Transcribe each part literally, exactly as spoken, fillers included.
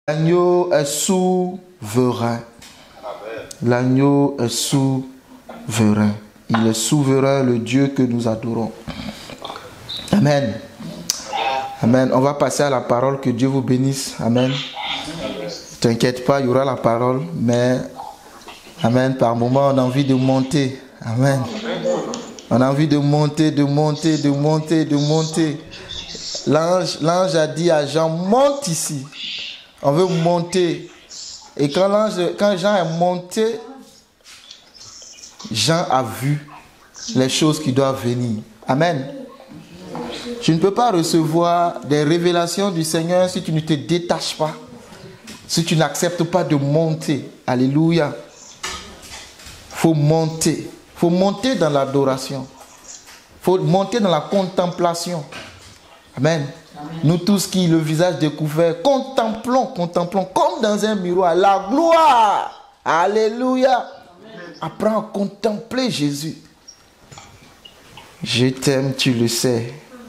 L'agneau est souverain. L'agneau est souverain. Il est souverain, le Dieu que nous adorons. Amen. Amen. On va passer à la parole. Que Dieu vous bénisse. Amen. T'inquiète pas, il y aura la parole. Mais, amen, par moment, on a envie de monter. Amen. On a envie de monter, de monter, de monter, de monter. L'ange, l'ange a dit à Jean, monte ici. On veut monter. Et quand, l'ange, quand Jean est monté, Jean a vu les choses qui doivent venir. Amen. Tu ne peux pas recevoir des révélations du Seigneur si tu ne te détaches pas. Si tu n'acceptes pas de monter. Alléluia. Il faut monter. Il faut monter dans l'adoration. Il faut monter dans la contemplation. Amen. Amen. Nous tous qui, le visage découvert, contemplons, contemplons, comme dans un miroir, la gloire. Alléluia. Amen. Apprends à contempler Jésus. Je t'aime, tu le sais.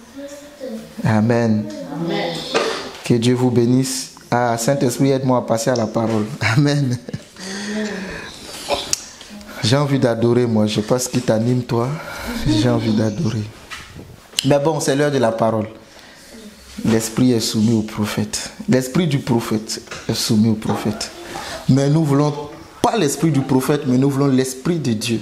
Amen. Amen. Que Dieu vous bénisse. Ah, Saint-Esprit, aide-moi à passer à la parole. Amen. Amen. J'ai envie d'adorer, moi. Je ne sais pas ce qui t'anime, toi. J'ai envie d'adorer. Mais bon, c'est l'heure de la parole. L'esprit est soumis au prophète. L'esprit du prophète est soumis au prophète. Mais nous voulons pas l'esprit du prophète, mais nous voulons l'esprit de Dieu.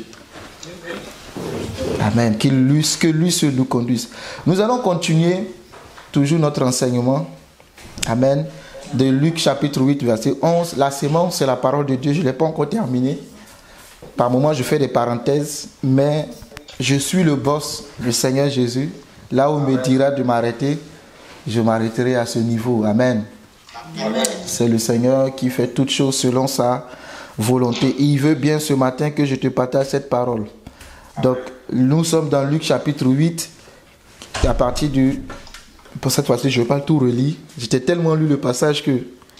Amen. Qu'il lui, que lui seul nous conduise. Nous allons continuer toujours notre enseignement. Amen. De Luc chapitre huit, verset onze. La sémence, c'est la parole de Dieu. Je ne l'ai pas encore terminé. Par moments, je fais des parenthèses, mais je suis le boss, le Seigneur Jésus. Là où il me dira de m'arrêter, je m'arrêterai à ce niveau. Amen. Amen. C'est le Seigneur qui fait toutes choses selon sa volonté. Et il veut bien ce matin que je te partage cette parole. Donc, nous sommes dans Luc chapitre huit, à partir du... Pour cette fois-ci, je ne vais pas tout relire. J'étais tellement lu le passage que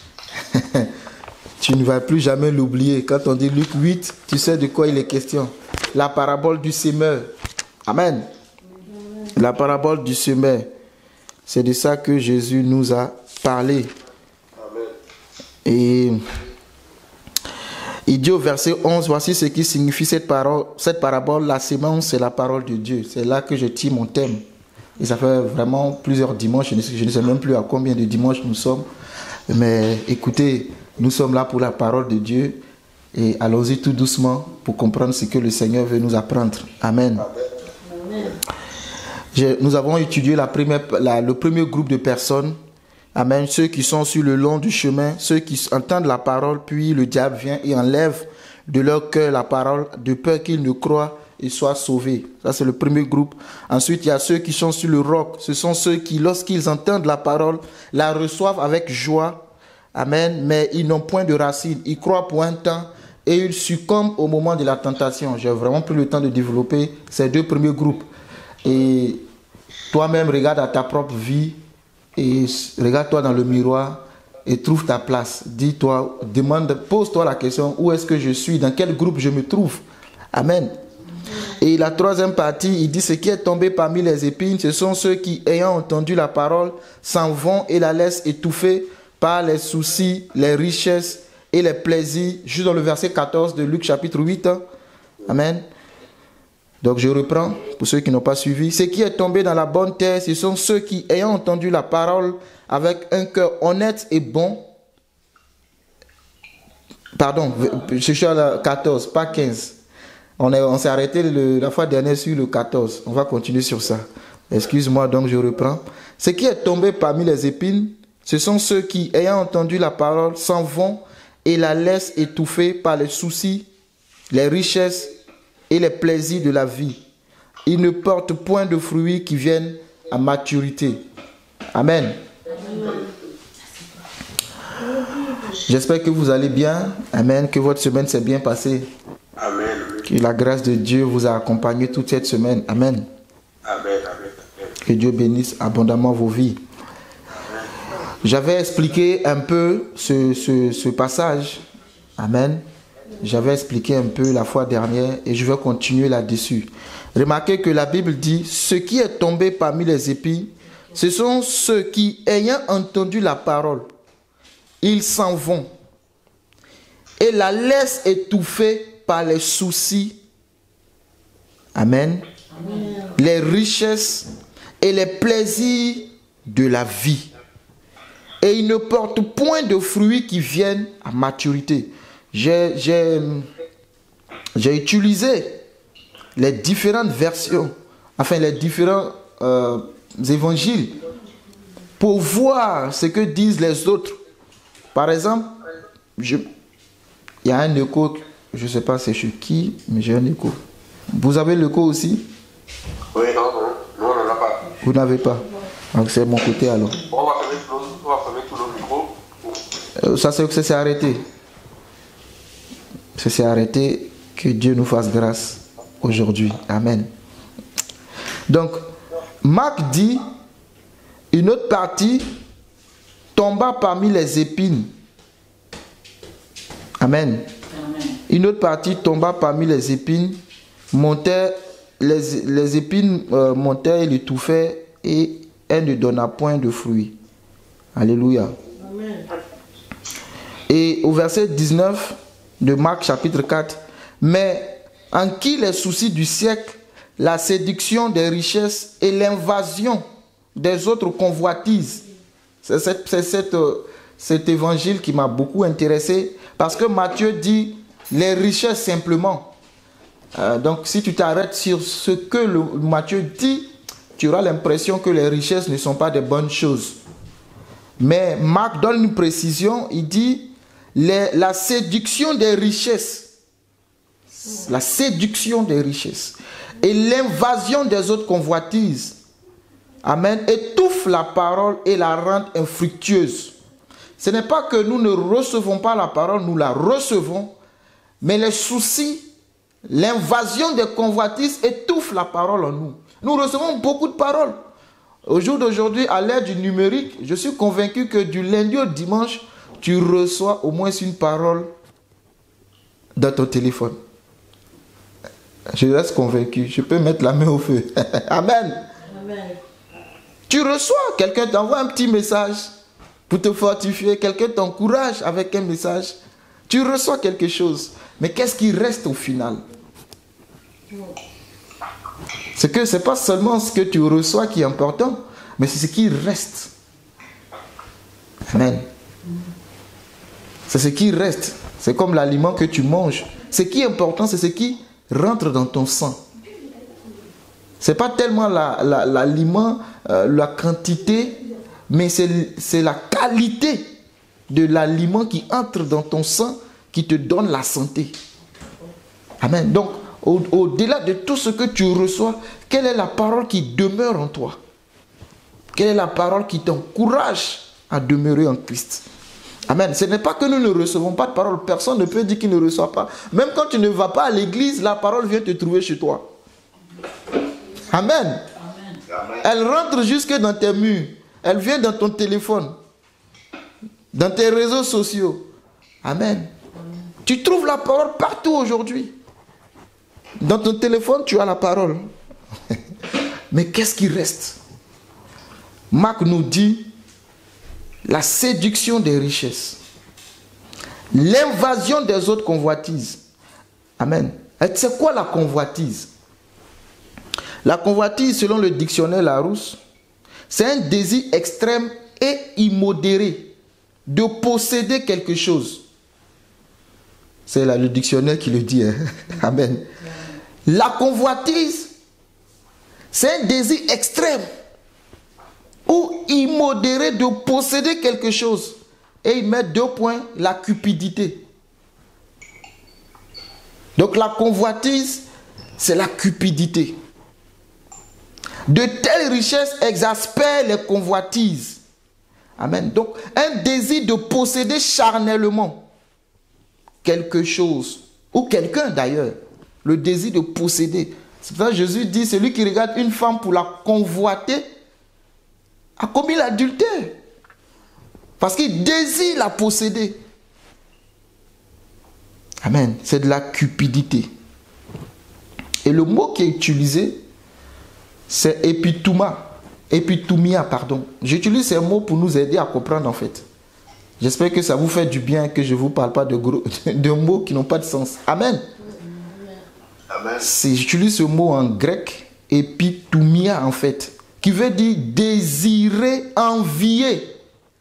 tu ne vas plus jamais l'oublier. Quand on dit Luc huit, tu sais de quoi il est question. La parabole du semeur. Amen. La parabole du semeur. C'est de ça que Jésus nous a parlé. Amen. Et il dit au verset onze, voici ce qui signifie cette parole, cette parabole. La sémence, c'est la parole de Dieu. C'est là que je tire mon thème. Et ça fait vraiment plusieurs dimanches. Je ne sais, je ne sais même plus à combien de dimanches nous sommes. Mais écoutez, nous sommes là pour la parole de Dieu. Et allons-y tout doucement pour comprendre ce que le Seigneur veut nous apprendre. Amen. Amen. Je, nous avons étudié la première, la, le premier groupe de personnes. Amen. Ceux qui sont sur le long du chemin, ceux qui entendent la parole, puis le diable vient et enlève de leur cœur la parole, de peur qu'ils ne croient et soient sauvés. Ça, c'est le premier groupe. Ensuite, il y a ceux qui sont sur le roc. Ce sont ceux qui, lorsqu'ils entendent la parole, la reçoivent avec joie. Amen. Mais ils n'ont point de racines. Ils croient pour un temps et ils succombent au moment de la tentation. J'ai vraiment pris le temps de développer ces deux premiers groupes. Et toi-même, regarde à ta propre vie et regarde-toi dans le miroir et trouve ta place. Dis-toi, demande, pose-toi la question, où est-ce que je suis? Dans quel groupe je me trouve? Amen. Et la troisième partie, il dit, ce qui est tombé parmi les épines, ce sont ceux qui, ayant entendu la parole, s'en vont et la laissent étouffer par les soucis, les richesses et les plaisirs. Juste dans le verset quatorze de Luc chapitre huit. Amen. Donc je reprends, pour ceux qui n'ont pas suivi. Ce qui est tombé dans la bonne terre, ce sont ceux qui, ayant entendu la parole avec un cœur honnête et bon. Pardon, je suis à la quatorze, pas quinze. On, est, on s'est arrêté le, la fois dernière sur le quatorze. On va continuer sur ça. Excuse-moi, donc je reprends. Ce qui est tombé parmi les épines, ce sont ceux qui, ayant entendu la parole, s'en vont et la laissent étouffer par les soucis, les richesses et les plaisirs de la vie. Ils ne portent point de fruits qui viennent à maturité. Amen. Amen. J'espère que vous allez bien. Amen. Que votre semaine s'est bien passée. Amen. Que la grâce de Dieu vous a accompagné toute cette semaine. Amen. Amen. Que Dieu bénisse abondamment vos vies. Amen. J'avais expliqué un peu ce, ce, ce passage. Amen. J'avais expliqué un peu la fois dernière et je vais continuer là-dessus. Remarquez que la Bible dit, ce qui est tombé parmi les épines, ce sont ceux qui, ayant entendu la parole, ils s'en vont et la laissent étouffée par les soucis. Amen. Amen. Les richesses et les plaisirs de la vie. Et ils ne portent point de fruits qui viennent à maturité. J'ai, j'ai, j'ai utilisé les différentes versions, enfin les différents euh, évangiles, pour voir ce que disent les autres. Par exemple, je, il y a un écho, je ne sais pas c'est chez qui, mais j'ai un écho. Vous avez l'écho aussi? Oui, non, non, non, on n'en a pas. Vous n'avez pas? Donc c'est mon côté alors. On va fermer tout le micro. Euh, ça s'est arrêté. Ça s'est arrêté. Que Dieu nous fasse grâce aujourd'hui. Amen. Donc, Marc dit, une autre partie tomba parmi les épines. Amen. Amen. Une autre partie tomba parmi les épines, montait, les, les épines euh, montaient et l'étouffaient et elle ne donna point de fruits. Alléluia. Amen. Et au verset dix-neuf de Marc chapitre quatre, mais en qui les soucis du siècle, la séduction des richesses et l'invasion des autres convoitises. C'est cette, c'est cette, euh, cet évangile qui m'a beaucoup intéressé parce que Matthieu dit les richesses simplement. Euh, donc si tu t'arrêtes sur ce que le, Matthieu dit, tu auras l'impression que les richesses ne sont pas des bonnes choses. Mais Marc donne une précision, il dit les, la séduction des richesses. La séduction des richesses et l'invasion des autres convoitises, amen, étouffe la parole et la rend infructueuse. Ce n'est pas que nous ne recevons pas la parole, nous la recevons, mais les soucis, l'invasion des convoitises étouffe la parole en nous. Nous recevons beaucoup de paroles. Au jour d'aujourd'hui, à l'ère du numérique, je suis convaincu que du lundi au dimanche, tu reçois au moins une parole dans ton téléphone. Je reste convaincu. Je peux mettre la main au feu. Amen. Amen. Tu reçois, quelqu'un t'envoie un petit message pour te fortifier. Quelqu'un t'encourage avec un message. Tu reçois quelque chose. Mais qu'est-ce qui reste au final? C'est que ce n'est pas seulement ce que tu reçois qui est important, mais c'est ce qui reste. Amen. C'est ce qui reste. C'est comme l'aliment que tu manges. Ce qui est important, c'est ce qui rentre dans ton sang. Ce n'est pas tellement l'aliment, la, la, euh, la quantité, mais c'est la qualité de l'aliment qui entre dans ton sang qui te donne la santé. Amen. Donc, au, au-delà de tout ce que tu reçois, quelle est la parole qui demeure en toi? Quelle est la parole qui t'encourage à demeurer en Christ? Amen. Ce n'est pas que nous ne recevons pas de parole. Personne ne peut dire qu'il ne reçoit pas. Même quand tu ne vas pas à l'église, la parole vient te trouver chez toi. Amen. Amen. Elle rentre jusque dans tes murs. Elle vient dans ton téléphone. Dans tes réseaux sociaux. Amen. Amen. Tu trouves la parole partout aujourd'hui. Dans ton téléphone, tu as la parole. Mais qu'est-ce qui reste? Marc nous dit la séduction des richesses, l'invasion des autres convoitises. Amen. C'est quoi la convoitise? La convoitise, selon le dictionnaire Larousse, c'est un désir extrême et immodéré de posséder quelque chose. C'est là le dictionnaire qui le dit. Hein? Amen. La convoitise, c'est un désir extrême ou immodéré de posséder quelque chose. Et il met deux points, la cupidité. Donc la convoitise, c'est la cupidité. De telles richesses exaspèrent les convoitises. Amen. Donc un désir de posséder charnellement quelque chose, ou quelqu'un d'ailleurs, le désir de posséder. C'est pour ça que Jésus dit, celui qui regarde une femme pour la convoiter, a commis l'adultère. Parce qu'il désire la posséder. Amen. C'est de la cupidité. Et le mot qui est utilisé, c'est épitouma. Épitomia, pardon. J'utilise ces mots pour nous aider à comprendre en fait. J'espère que ça vous fait du bien que je ne vous parle pas de, gros, de mots qui n'ont pas de sens. Amen. Amen. J'utilise ce mot en grec, epithumia en fait, qui veut dire désirer, envier.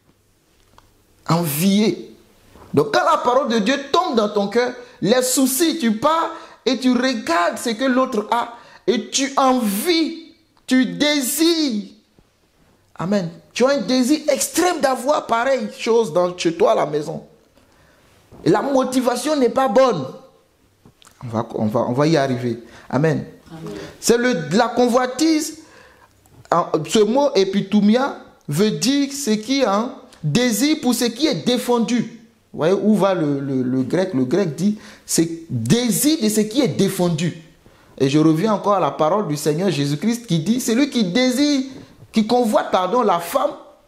Envier. Donc quand la parole de Dieu tombe dans ton cœur, les soucis, tu pars et tu regardes ce que l'autre a et tu envies, tu désires. Amen. Tu as un désir extrême d'avoir pareille chose dans, chez toi à la maison. Et la motivation n'est pas bonne. On va, on va, on va y arriver. Amen. Amen. C'est le, la convoitise. Ce mot epithumia veut dire ce qui est un désir pour ce qui est défendu. Vous voyez où va le, le, le grec? Le grec dit c'est désir de ce qui est défendu. Et je reviens encore à la parole du Seigneur Jésus-Christ qui dit c'est lui qui désire, qui convoite pardon, la femme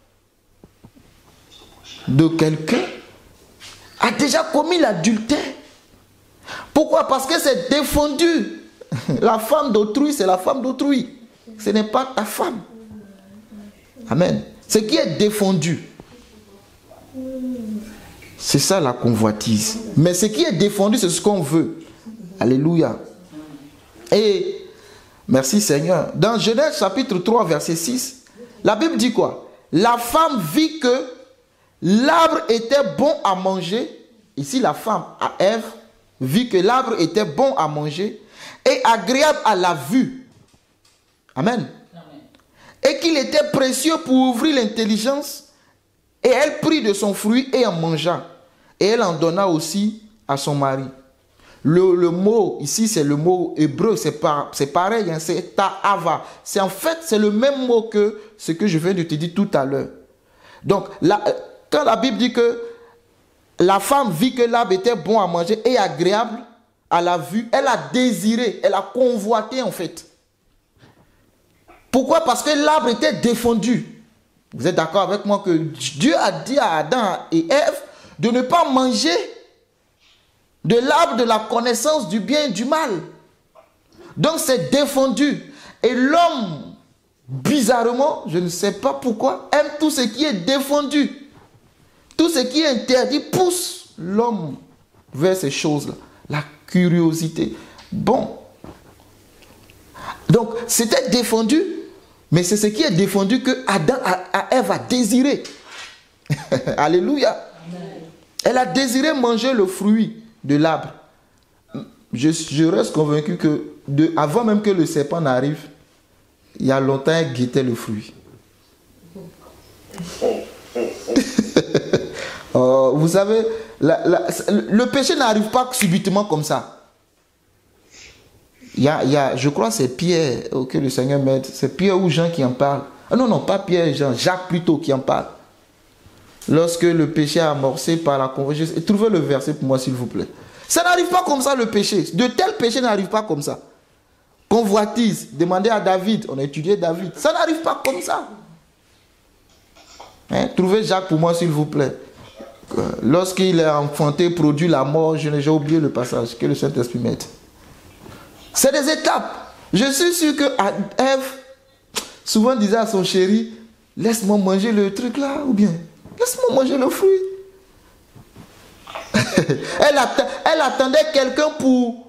de quelqu'un a déjà commis l'adultère. Pourquoi? Parce que c'est défendu. La femme d'autrui, c'est la femme d'autrui. Ce n'est pas ta femme. Amen. Ce qui est défendu. C'est ça la convoitise. Mais ce qui est défendu, c'est ce qu'on veut. Alléluia. Et, merci Seigneur. Dans Genèse chapitre trois, verset six, la Bible dit quoi? La femme vit que l'arbre était bon à manger. Ici, la femme, à Ève, vit que l'arbre était bon à manger et agréable à la vue. Amen. Amen. Et qu'il était précieux pour ouvrir l'intelligence. Et elle prit de son fruit et en mangea. Et elle en donna aussi à son mari. Le, le mot ici, c'est le mot hébreu, c'est par, c'est pareil, hein, c'est ta'ava. C'est en fait, c'est le même mot que ce que je viens de te dire tout à l'heure. Donc, la, quand la Bible dit que la femme vit que l'arbre était bon à manger et agréable à la vue, elle a désiré, elle a convoité en fait. Pourquoi? Parce que l'arbre était défendu. Vous êtes d'accord avec moi que Dieu a dit à Adam et Ève de ne pas manger de l'arbre de la connaissance du bien et du mal. Donc c'est défendu. Et l'homme, bizarrement, je ne sais pas pourquoi, aime tout ce qui est défendu. Tout ce qui est interdit pousse l'homme vers ces choses-là. La curiosité. Bon. Donc c'était défendu. Mais c'est ce qui est défendu que Adam a, Ève a désiré. Alléluia. Amen. Elle a désiré manger le fruit de l'arbre. Je, je reste convaincu que de, avant même que le serpent n'arrive, il y a longtemps elle guettait le fruit. Oh, vous savez, la, la, le péché n'arrive pas subitement comme ça. Il y a, il y a, je crois que c'est Pierre que le Seigneur m'aide. C'est Pierre ou Jean qui en parle. Ah non, non, pas Pierre et Jean. Jacques plutôt qui en parle. Lorsque le péché est amorcé par la conversion. Trouvez le verset pour moi s'il vous plaît. Ça n'arrive pas comme ça le péché. De tels péchés n'arrivent pas comme ça. Convoitise. Demandez à David. On a étudié David. Ça n'arrive pas comme ça. Hein? Trouvez Jacques pour moi s'il vous plaît. Lorsqu'il est enfanté, produit la mort. J'ai oublié le passage. Que le Saint-Esprit m'aide. C'est des étapes. Je suis sûr que Ève souvent disait à son chéri, laisse-moi manger le truc là, ou bien laisse-moi manger le fruit. elle, att elle attendait quelqu'un pour...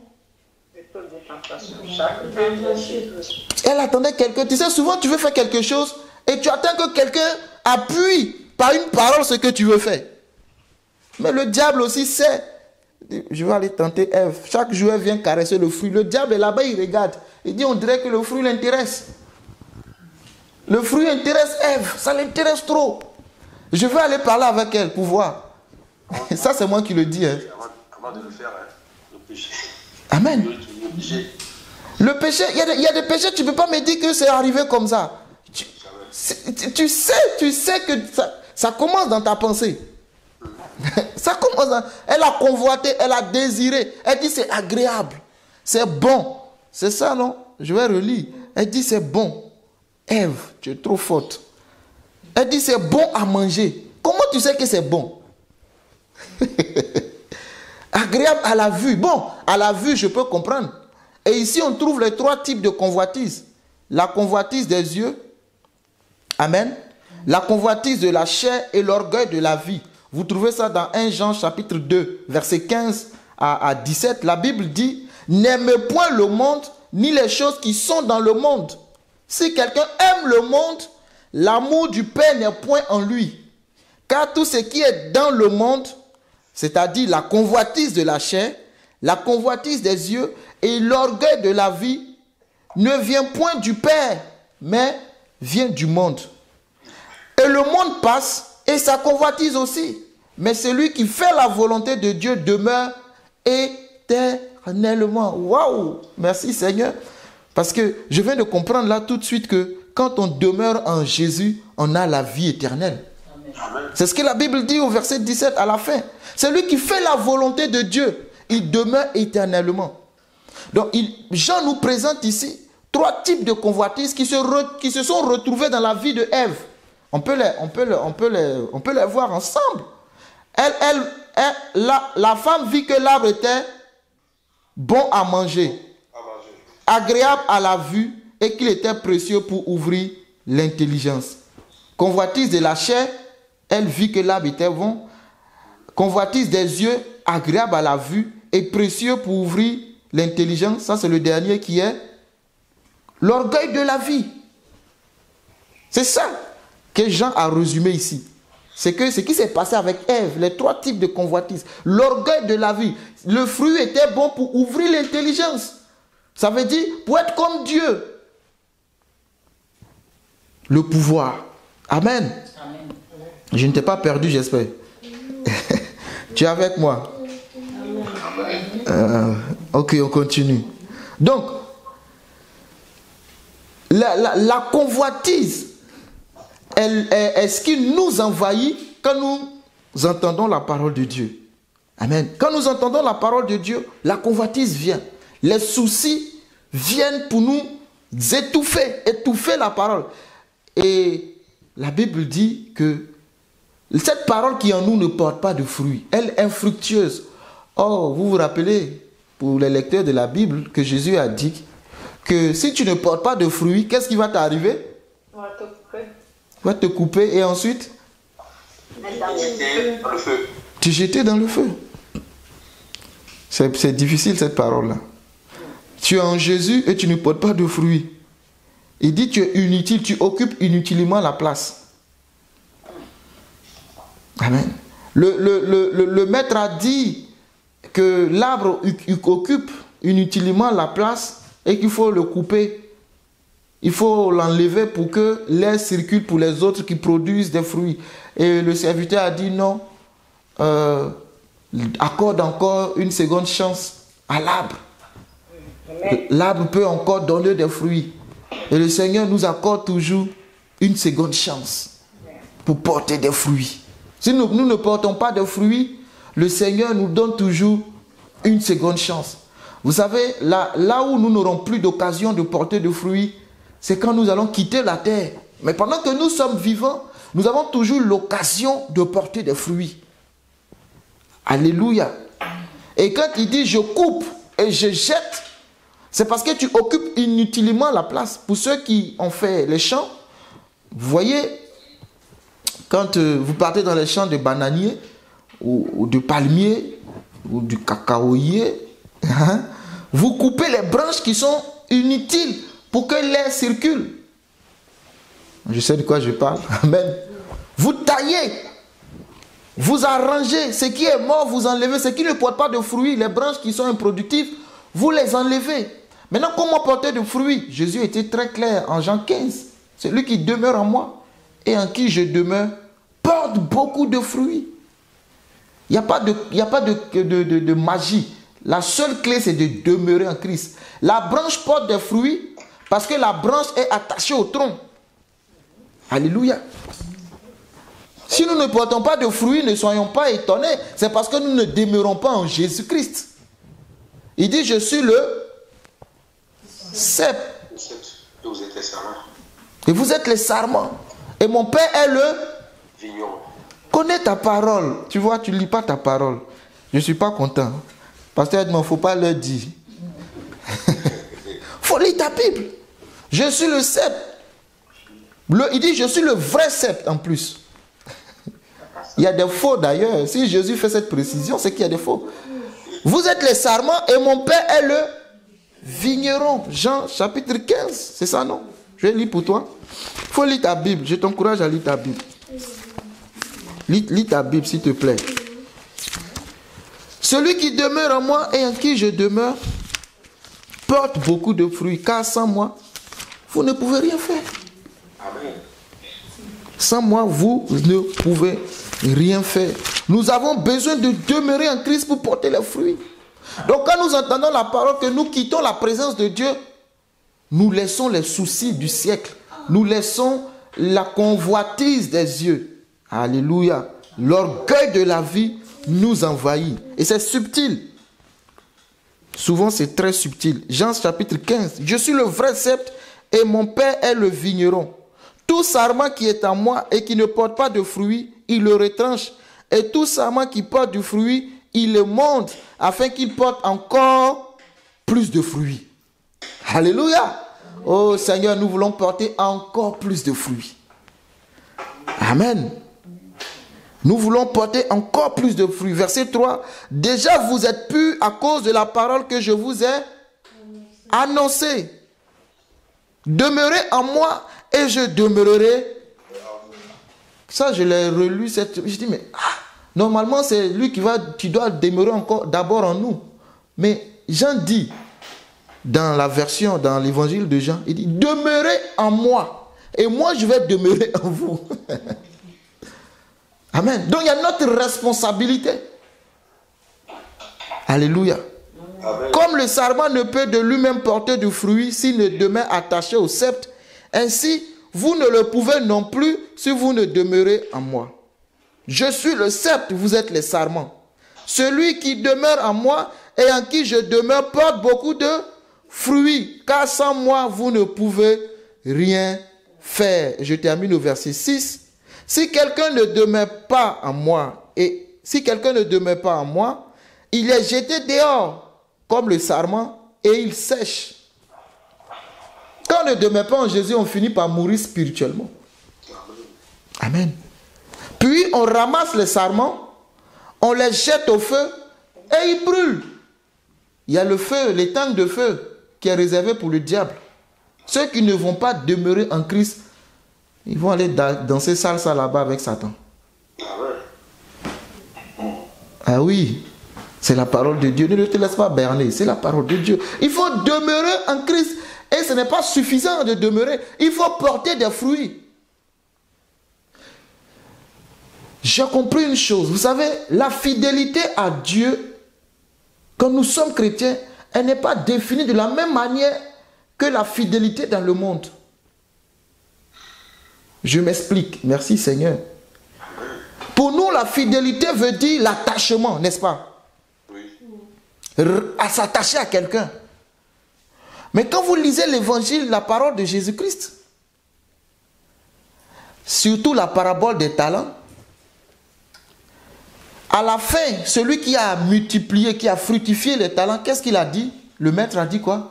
Elle attendait quelqu'un. Tu sais, souvent tu veux faire quelque chose et tu attends que quelqu'un appuie par une parole ce que tu veux faire. Mais le diable aussi sait. Je vais aller tenter Ève. Chaque jour, elle vient caresser le fruit. Le diable est là-bas, il regarde. Il dit, on dirait que le fruit l'intéresse. Le fruit intéresse Ève. Ça l'intéresse trop. Je vais aller parler avec elle pour voir. Ça, c'est moi qui le dis. Hein. Avant, avant de le faire, hein, le péché. Amen. Le péché, il y, a des, il y a des péchés, tu ne peux pas me dire que c'est arrivé comme ça. Tu, tu sais, tu sais que ça, ça commence dans ta pensée. Ça commence dans, elle a convoité, elle a désiré. Elle dit c'est agréable, c'est bon. C'est ça, non? Je vais relire. Elle dit c'est bon. Ève, tu es trop forte. Elle dit c'est bon à manger. Comment tu sais que c'est bon? Agréable à la vue. Bon, à la vue, je peux comprendre. Et ici, on trouve les trois types de convoitise. La convoitise des yeux. Amen. La convoitise de la chair et l'orgueil de la vie. Vous trouvez ça dans premier Jean chapitre deux, verset quinze à dix-sept. La Bible dit, n'aimez point le monde, ni les choses qui sont dans le monde. Si quelqu'un aime le monde, l'amour du Père n'est point en lui. Car tout ce qui est dans le monde, c'est-à-dire la convoitise de la chair, la convoitise des yeux et l'orgueil de la vie, ne vient point du Père, mais vient du monde. Et le monde passe et sa convoitise aussi. Mais celui qui fait la volonté de Dieu demeure éternellement. Waouh! Merci Seigneur. Parce que je viens de comprendre là tout de suite que quand on demeure en Jésus, on a la vie éternelle. C'est ce que la Bible dit au verset dix-sept à la fin. Celui qui fait la volonté de Dieu, il demeure éternellement. Donc il, Jean nous présente ici trois types de convoitises qui se, re, qui se sont retrouvés dans la vie de Ève. On peut les, on peut les, on peut les, on peut les voir ensemble. Elle, elle, elle, la, la femme vit que l'arbre était bon à manger, à manger, agréable à la vue et qu'il était précieux pour ouvrir l'intelligence. Convoitise de la chair, elle vit que l'arbre était bon. Convoitise des yeux, agréable à la vue et précieux pour ouvrir l'intelligence. Ça, c'est le dernier qui est l'orgueil de la vie. C'est ça que Jean a résumé ici. C'est que ce qui s'est passé avec Ève, les trois types de convoitise. L'orgueil de la vie. Le fruit était bon pour ouvrir l'intelligence. Ça veut dire pour être comme Dieu. Le pouvoir. Amen. Amen. Je ne t'ai pas perdu, j'espère. Tu es avec moi? euh, Ok, on continue. Donc, la, la, la convoitise, elle, elle, est ce qui nous envahit quand nous entendons la parole de Dieu. Amen. Quand nous entendons la parole de Dieu, la convoitise vient. Les soucis viennent pour nous étouffer, étouffer la parole. Et la Bible dit que cette parole qui en nous ne porte pas de fruits, elle est infructueuse. Oh, vous vous rappelez, pour les lecteurs de la Bible, que Jésus a dit que si tu ne portes pas de fruits, qu'est-ce qui va t'arriver? On va te couper. On va te couper et ensuite jeter dans le feu. Tu jeter dans le feu. C'est, c'est difficile cette parole-là. Tu es en Jésus et tu ne portes pas de fruits. Il dit tu es inutile, tu occupes inutilement la place. Amen. Le, le, le, le, le maître a dit que l'arbre occupe inutilement la place et qu'il faut le couper. Il faut l'enlever pour que l'air circule pour les autres qui produisent des fruits. Et le serviteur a dit non, euh, accorde encore une seconde chance à l'arbre. L'arbre peut encore donner des fruits. Et le Seigneur nous accorde toujours une seconde chance pour porter des fruits. Si nous, nous ne portons pas de fruits, le Seigneur nous donne toujours une seconde chance. Vous savez, là, là où nous n'aurons plus d'occasion de porter de fruits, c'est quand nous allons quitter la terre. Mais pendant que nous sommes vivants, nous avons toujours l'occasion de porter des fruits. Alléluia. Et quand il dit je coupe et je jette, c'est parce que tu occupes inutilement la place. Pour ceux qui ont fait les champs, vous voyez, quand euh, vous partez dans les champs de bananiers, ou, ou de palmiers, ou du cacaoyer, hein, vous coupez les branches qui sont inutiles pour que l'air circule. Je sais de quoi je parle. Amen. Vous taillez, vous arrangez, ce qui est mort, vous enlevez, ce qui ne porte pas de fruits, les branches qui sont improductives, vous les enlevez. Maintenant, comment porter de fruits? Jésus était très clair en Jean quinze. Celui qui demeure en moi et en qui je demeure porte beaucoup de fruits. Il n'y a pas de, il n'y a pas de, de, de, de magie. La seule clé, c'est de demeurer en Christ. La branche porte des fruits parce que la branche est attachée au tronc. Alléluia. Si nous ne portons pas de fruits, ne soyons pas étonnés. C'est parce que nous ne demeurons pas en Jésus-Christ. Il dit, je suis le cep. Et vous êtes les sarments. Et vous êtes les sarments. Et mon Père est le vigneron. Connais ta parole. Tu vois, tu ne lis pas ta parole. Je ne suis pas content. Pasteur Edmond, il ne faut pas le dire. Il faut lire ta Bible. Je suis le cep. Le, il dit, je suis le vrai cep en plus. Il y a des faux d'ailleurs. Si Jésus fait cette précision, c'est qu'il y a des faux. Vous êtes les sarments et mon Père est le vigneron. Jean chapitre quinze, c'est ça non? Je vais lire pour toi. Il faut lire ta Bible. Je t'encourage à lire ta Bible. Lis, lis ta Bible s'il te plaît. Celui qui demeure en moi et en qui je demeure porte beaucoup de fruits, car sans moi, vous ne pouvez rien faire. Amen. Sans moi, vous ne pouvez rien faire. Nous avons besoin de demeurer en Christ pour porter les fruits. Donc quand nous entendons la parole, que nous quittons la présence de Dieu, nous laissons les soucis du siècle. Nous laissons la convoitise des yeux. Alléluia. L'orgueil de la vie nous envahit. Et c'est subtil. Souvent c'est très subtil. Jean chapitre quinze. Je suis le vrai sceptre et mon Père est le vigneron. Tout sarment qui est en moi et qui ne porte pas de fruits, il le retranche. Et tout sarment qui porte du fruit, il le monte afin qu'il porte encore plus de fruits. Alléluia. Oh Seigneur, nous voulons porter encore plus de fruits. Amen. Nous voulons porter encore plus de fruits. Verset trois. Déjà vous êtes purs à cause de la parole que je vous ai annoncée. Demeurez en moi et je demeurerai. Ça, je l'ai relu. Cette... Je dis, mais ah, normalement, c'est lui qui va, qui doit demeurer encore d'abord en nous. Mais Jean dit, dans la version, dans l'évangile de Jean, il dit, demeurez en moi et moi, je vais demeurer en vous. Amen. Donc, il y a notre responsabilité. Alléluia. Amen. Comme le sarment ne peut de lui-même porter du fruit s'il ne demeure attaché au sceptre, ainsi, vous ne le pouvez non plus si vous ne demeurez en moi. Je suis le sceptre, vous êtes les sarments. Celui qui demeure en moi et en qui je demeure porte beaucoup de fruits, car sans moi, vous ne pouvez rien faire. Je termine au verset six. Si quelqu'un ne demeure pas en moi, et si quelqu'un ne demeure pas en moi, il est jeté dehors comme le sarment et il sèche. Quand on ne demeure pas en Jésus, on finit par mourir spirituellement. Amen. Puis on ramasse les sarments, on les jette au feu et ils brûlent. Il y a le feu, les tanks de feu qui est réservé pour le diable. Ceux qui ne vont pas demeurer en Christ, ils vont aller danser salsa là-bas avec Satan. Ah oui, c'est la parole de Dieu. Ne te laisse pas berner, c'est la parole de Dieu. Il faut demeurer en Christ. Et ce n'est pas suffisant de demeurer. Il faut porter des fruits. J'ai compris une chose. Vous savez, la fidélité à Dieu, quand nous sommes chrétiens, elle n'est pas définie de la même manière que la fidélité dans le monde. Je m'explique. Merci Seigneur. Pour nous, la fidélité veut dire l'attachement, n'est-ce pas? Oui. À s'attacher à quelqu'un. Mais quand vous lisez l'évangile, la parole de Jésus-Christ, surtout la parabole des talents, à la fin, celui qui a multiplié, qui a fructifié les talents, qu'est-ce qu'il a dit? Le maître a dit quoi?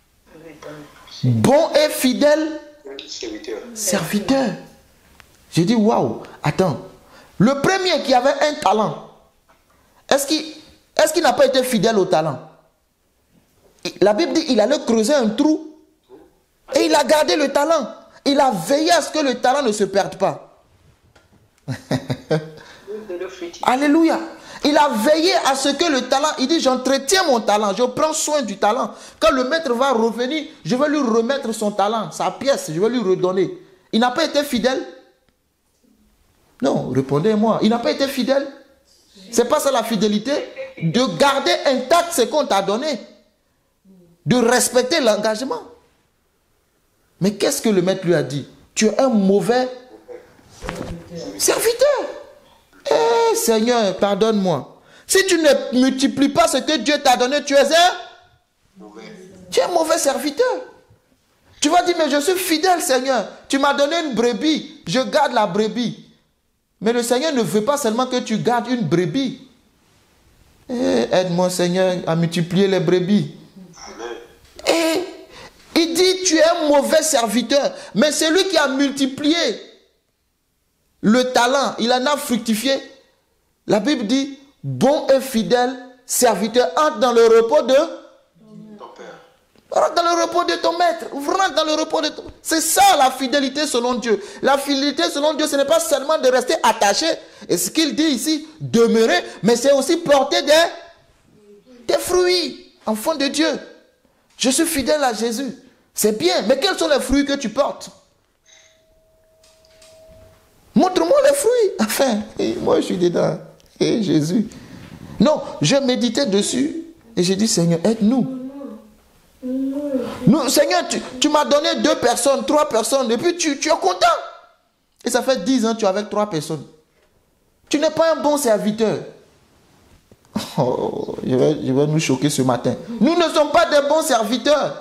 Bon et fidèle serviteur. serviteur. J'ai dit, waouh, attends. Le premier qui avait un talent, est-ce qu'il est-ce qu'il n'a pas été fidèle au talent? La Bible dit qu'il allait creuser un trou et il a gardé le talent. Il a veillé à ce que le talent ne se perde pas. Alléluia. Il a veillé à ce que le talent, il dit, j'entretiens mon talent, je prends soin du talent. Quand le maître va revenir, je vais lui remettre son talent, sa pièce, je vais lui redonner. Il n'a pas été fidèle? Non, répondez-moi. Il n'a pas été fidèle? C'est pas ça la fidélité? De garder intact ce qu'on t'a donné. De respecter l'engagement. Mais qu'est-ce que le maître lui a dit? Tu es un mauvais serviteur. Eh Seigneur, pardonne-moi. Si tu ne multiplies pas ce que Dieu t'a donné, tu es un mauvais. Tu es un mauvais serviteur. Tu vas dire, mais je suis fidèle Seigneur. Tu m'as donné une brebis, je garde la brebis. Mais le Seigneur ne veut pas seulement que tu gardes une brebis. Eh, aide-moi Seigneur à multiplier les brebis. Et il dit, tu es un mauvais serviteur. Mais celui qui a multiplié le talent, il en a fructifié, La Bible dit, bon et fidèle serviteur, entre dans le repos de Ton Père. rentre dans le repos de ton maître. Rentre dans le repos de ton... C'est ça la fidélité selon Dieu. La fidélité selon Dieu, ce n'est pas seulement de rester attaché. Et ce qu'il dit ici, demeurer, mais c'est aussi porter des, des fruits. Enfant de Dieu. Je suis fidèle à Jésus. C'est bien. Mais quels sont les fruits que tu portes? Montre-moi les fruits. Enfin, moi je suis dedans. Et Jésus. Non, je méditais dessus. Et j'ai dit, Seigneur, aide-nous. Nous, Seigneur, tu, tu m'as donné deux personnes, trois personnes, et puis tu, tu es content. Et ça fait dix ans que tu es avec trois personnes. Tu n'es pas un bon serviteur. Oh, je vais, je vais nous choquer ce matin. Nous ne sommes pas des bons serviteurs.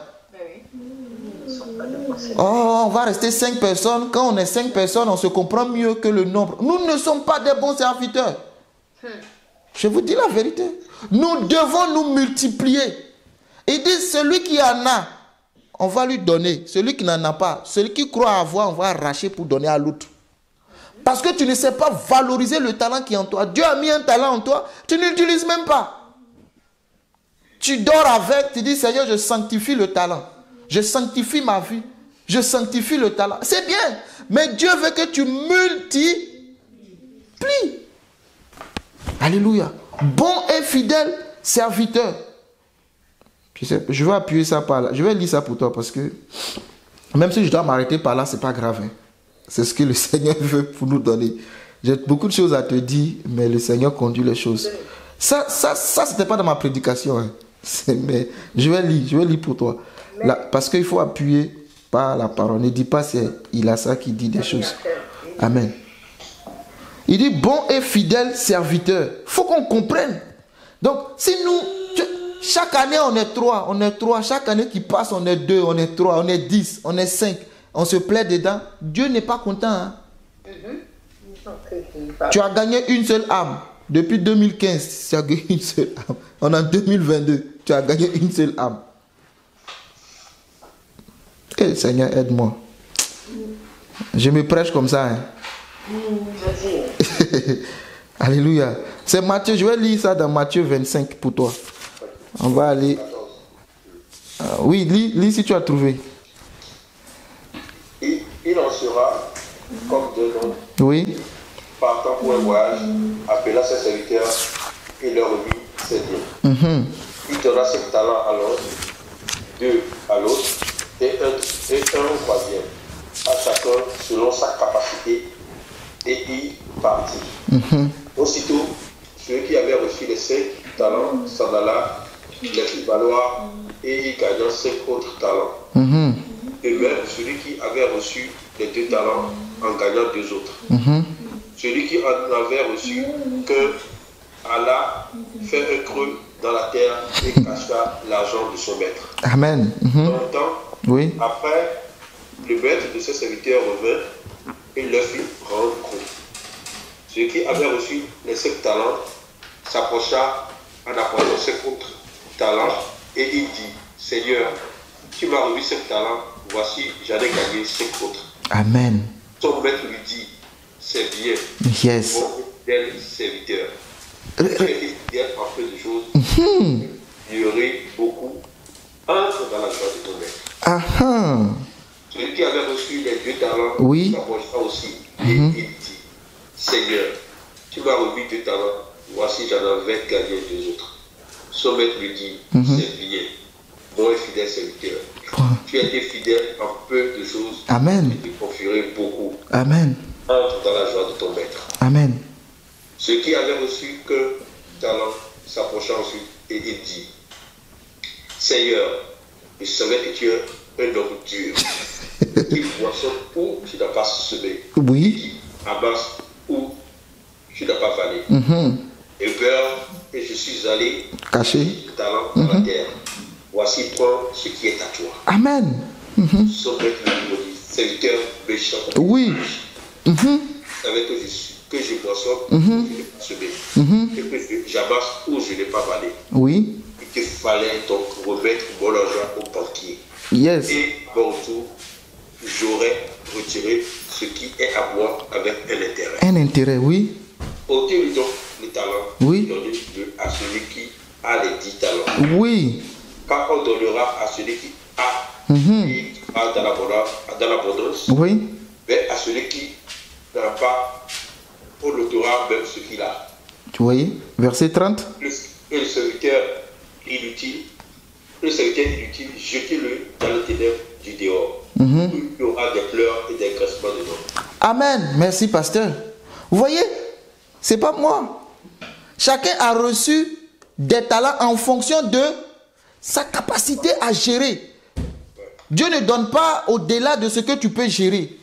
Oh, on va rester cinq personnes. Quand on est cinq personnes, on se comprend mieux que le nombre. Nous ne sommes pas des bons serviteurs. Je vous dis la vérité. Nous devons nous multiplier. Il dit, celui qui en a, on va lui donner. Celui qui n'en a pas, celui qui croit avoir, on va arracher pour donner à l'autre. Parce que tu ne sais pas valoriser le talent qui est en toi. Dieu a mis un talent en toi, tu ne l'utilises même pas. Tu dors avec, tu dis, Seigneur, je sanctifie le talent. Je sanctifie ma vie. Je sanctifie le talent. C'est bien. Mais Dieu veut que tu multiplies. Alléluia. Bon et fidèle serviteur. Je, sais, je vais appuyer ça par là. Je vais lire ça pour toi parce que même si je dois m'arrêter par là, ce n'est pas grave. Hein. C'est ce que le Seigneur veut pour nous donner. J'ai beaucoup de choses à te dire, mais le Seigneur conduit les choses. Ça, ça, ça c'était pas dans ma prédication. Hein. Mais je vais lire, je vais lire pour toi. Là, parce qu'il faut appuyer par la parole. Ne dis pas c'est il a ça qui dit des choses. Amen. Il dit bon et fidèle serviteur. Il faut qu'on comprenne. Donc, si nous, chaque année on est trois, on est trois. Chaque année qui passe, on est deux, on est trois, on est dix, on est cinq. On se plaît dedans. Dieu n'est pas content. Hein? Mm-hmm. Tu as gagné une seule âme. Depuis deux mille quinze, tu as gagné une seule âme. On est en deux mille vingt-deux. Tu as gagné une seule âme. Eh, Seigneur, aide-moi. Je me prêche comme ça. Hein? Alléluia. C'est Matthieu. Je vais lire ça dans Matthieu vingt-cinq pour toi. On va aller. Ah, oui, lis, lis si tu as trouvé. Il, il en sera comme deux hommes. Oui. Partant pour un voyage, appela ses serviteurs et leur remit ses biens. Mm-hmm. Il donna ses talents à l'un, deux à l'autre et un, et un au troisième, à chacun selon sa capacité, et il partit. Mm-hmm. Aussitôt, celui qui avait reçu les cinq talents s'en alla, les fit valoir et il gagna cinq autres talents. Mm-hmm. Et même celui qui avait reçu les deux talents en gagnant deux autres. Mm-hmm. Celui qui en avait reçu que alla faire un creux dans la terre et cacha l'argent de son maître. Amen. Mm-hmm. Longtemps, oui. Après, le maître de ses serviteurs revint et leur fit rendre compte. Celui qui avait reçu les cinq talents s'approcha en apportant cinq autres talents et il dit, Seigneur, tu m'as remis cinq talents, voici, j'en ai gagné cinq autres. Amen. Son maître lui dit, c'est bien, yes. Bon fidèle serviteur. Tu as été fidèle en peu de choses, mm-hmm. Il y aurait beaucoup. Entre dans la joie de ton maître. Uh-huh. Celui qui avait reçu les deux talents oui. s'approcha aussi mm-hmm. et il dit, Seigneur, tu m'as remis deux talents, voici j'en avais gagné deux autres. Son maître lui dit, mm-hmm. c'est bien, bon et fidèle serviteur. Tu as été fidèle en peu de choses. Amen. Et tu confierai beaucoup. Amen. Entre dans la joie de ton maître. Amen. Ceux qui avaient reçu que talent s'approcha ensuite et il dit, Seigneur, je savais que tu es un homme dur, qui moissonne où tu n'as pas semé, oui. qui amasse où tu n'as pas valé, mm-hmm. et beurre, et je suis allé cacher le talent dans mm-hmm. la terre. Voici, prends ce qui est à toi. Amen. Mm-hmm. Son maître lui dit, serviteur méchant. Oui. Mm-hmm. Avec que je, que je moissonne, mm-hmm. je n'ai pas semé, mm-hmm. et que j'amasse où je n'ai pas valé. Oui. Il te fallait donc remettre mon argent au banquier. Yes. Et mon retour, j'aurais retiré ce qui est à moi avec un intérêt. Un intérêt, oui. Ôtez-lui donc les talents, oui. donnez-le à celui qui a les dix talents. Oui. Quand on donnera à celui qui a, Mm-hmm. qui a dans l'abondance, Oui. mais à celui qui n'a pas, on l'autora même ce qu'il a. Tu voyez, verset trente. Le, et le serviteur inutile, le serviteur inutile, jetez-le dans le ténèbre du dehors. Mm-hmm. Il y aura des pleurs et des graissements de dents. Amen. Merci, pasteur. Vous voyez, c'est pas moi. Chacun a reçu des talents en fonction de sa capacité à gérer. Dieu ne donne pas au-delà de ce que tu peux gérer.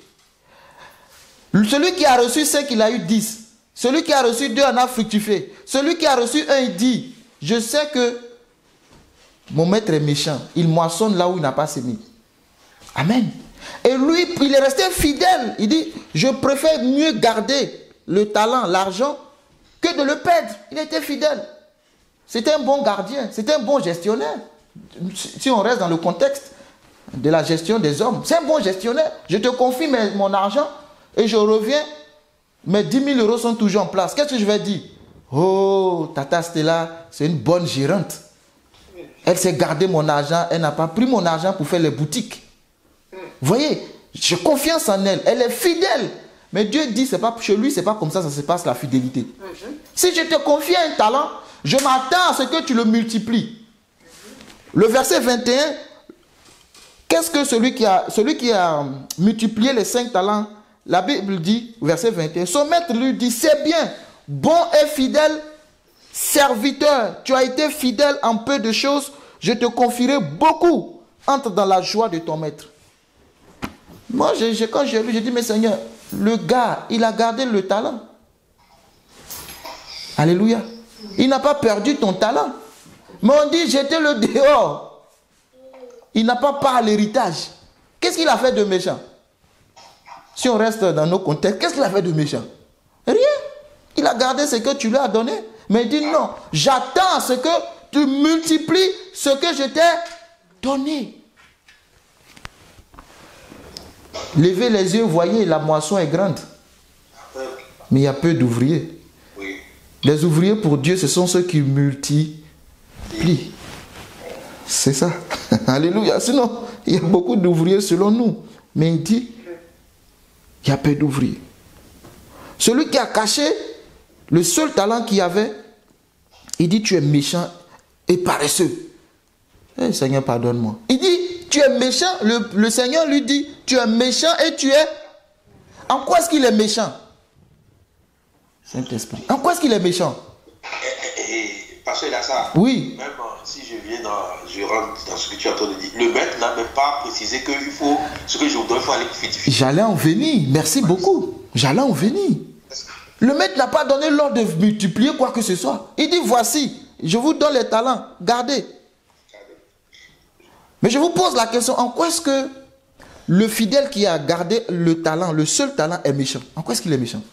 Celui qui a reçu cinq, il a eu dix. Celui qui a reçu deux en a fructifié. Celui qui a reçu un, il dit, je sais que mon maître est méchant. Il moissonne là où il n'a pas semé. Amen. Et lui, il est resté fidèle. Il dit, je préfère mieux garder le talent, l'argent, que de le perdre. Il était fidèle. C'était un bon gardien. C'était un bon gestionnaire. Si on reste dans le contexte de la gestion des hommes, c'est un bon gestionnaire. Je te confie mes, mon argent et je reviens. Mes dix mille euros sont toujours en place. Qu'est-ce que je vais dire? Oh, Tata Stella, c'est une bonne gérante. Elle s'est gardé mon argent. Elle n'a pas pris mon argent pour faire les boutiques. Vous voyez, j'ai confiance en elle. Elle est fidèle. Mais Dieu dit, c'est pas, chez lui, c'est pas comme ça, ça se passe la fidélité. Mm-hmm. Si je te confie un talent, je m'attends à ce que tu le multiplies. Mm-hmm. Le verset vingt et un, qu'est-ce que celui qui a, celui qui a multiplié les cinq talents, la Bible dit, verset vingt et un, son maître lui dit, c'est bien, bon et fidèle serviteur, tu as été fidèle en peu de choses, je te confierai beaucoup, entre dans la joie de ton maître. Moi, je, je, quand j'ai lu, j'ai dit, mais Seigneur, le gars, il a gardé le talent. Alléluia. Il n'a pas perdu ton talent. Mais on dit, jetez le dehors. Il n'a pas part à l'héritage. Qu'est-ce qu'il a fait de méchant? Si on reste dans nos contextes, qu'est-ce qu'il a fait de méchant? Rien. Il a gardé ce que tu lui as donné. Mais il dit, non, j'attends ce que tu multiplies ce que je t'ai donné. Levez les yeux, voyez, la moisson est grande. Mais il y a peu d'ouvriers. Oui. Les ouvriers pour Dieu, ce sont ceux qui multiplient. C'est ça. Alléluia. Sinon, il y a beaucoup d'ouvriers selon nous. Mais il dit, il y a peu d'ouvriers. Celui qui a caché le seul talent qu'il avait, il dit, tu es méchant et paresseux. Eh, Seigneur, pardonne-moi. Il dit, tu es méchant. Le, le Seigneur lui dit, tu es méchant et tu es... En quoi est-ce qu'il est méchant? Saint-Esprit. En quoi est-ce qu'il est méchant? Et, et, parce que là, ça, oui. Même si je viens dans, je rentre dans ce que tu as entendu dire, le maître n'a même pas précisé qu'il faut, ce que je vous donne, il faut aller fructifier. J'allais en venir. Merci beaucoup. J'allais en venir. Le maître n'a pas donné l'ordre de multiplier quoi que ce soit. Il dit, voici, je vous donne les talents, gardez. Mais je vous pose la question, en quoi est-ce que le fidèle qui a gardé le talent, le seul talent, est méchant? En quoi est-ce qu'il est méchant?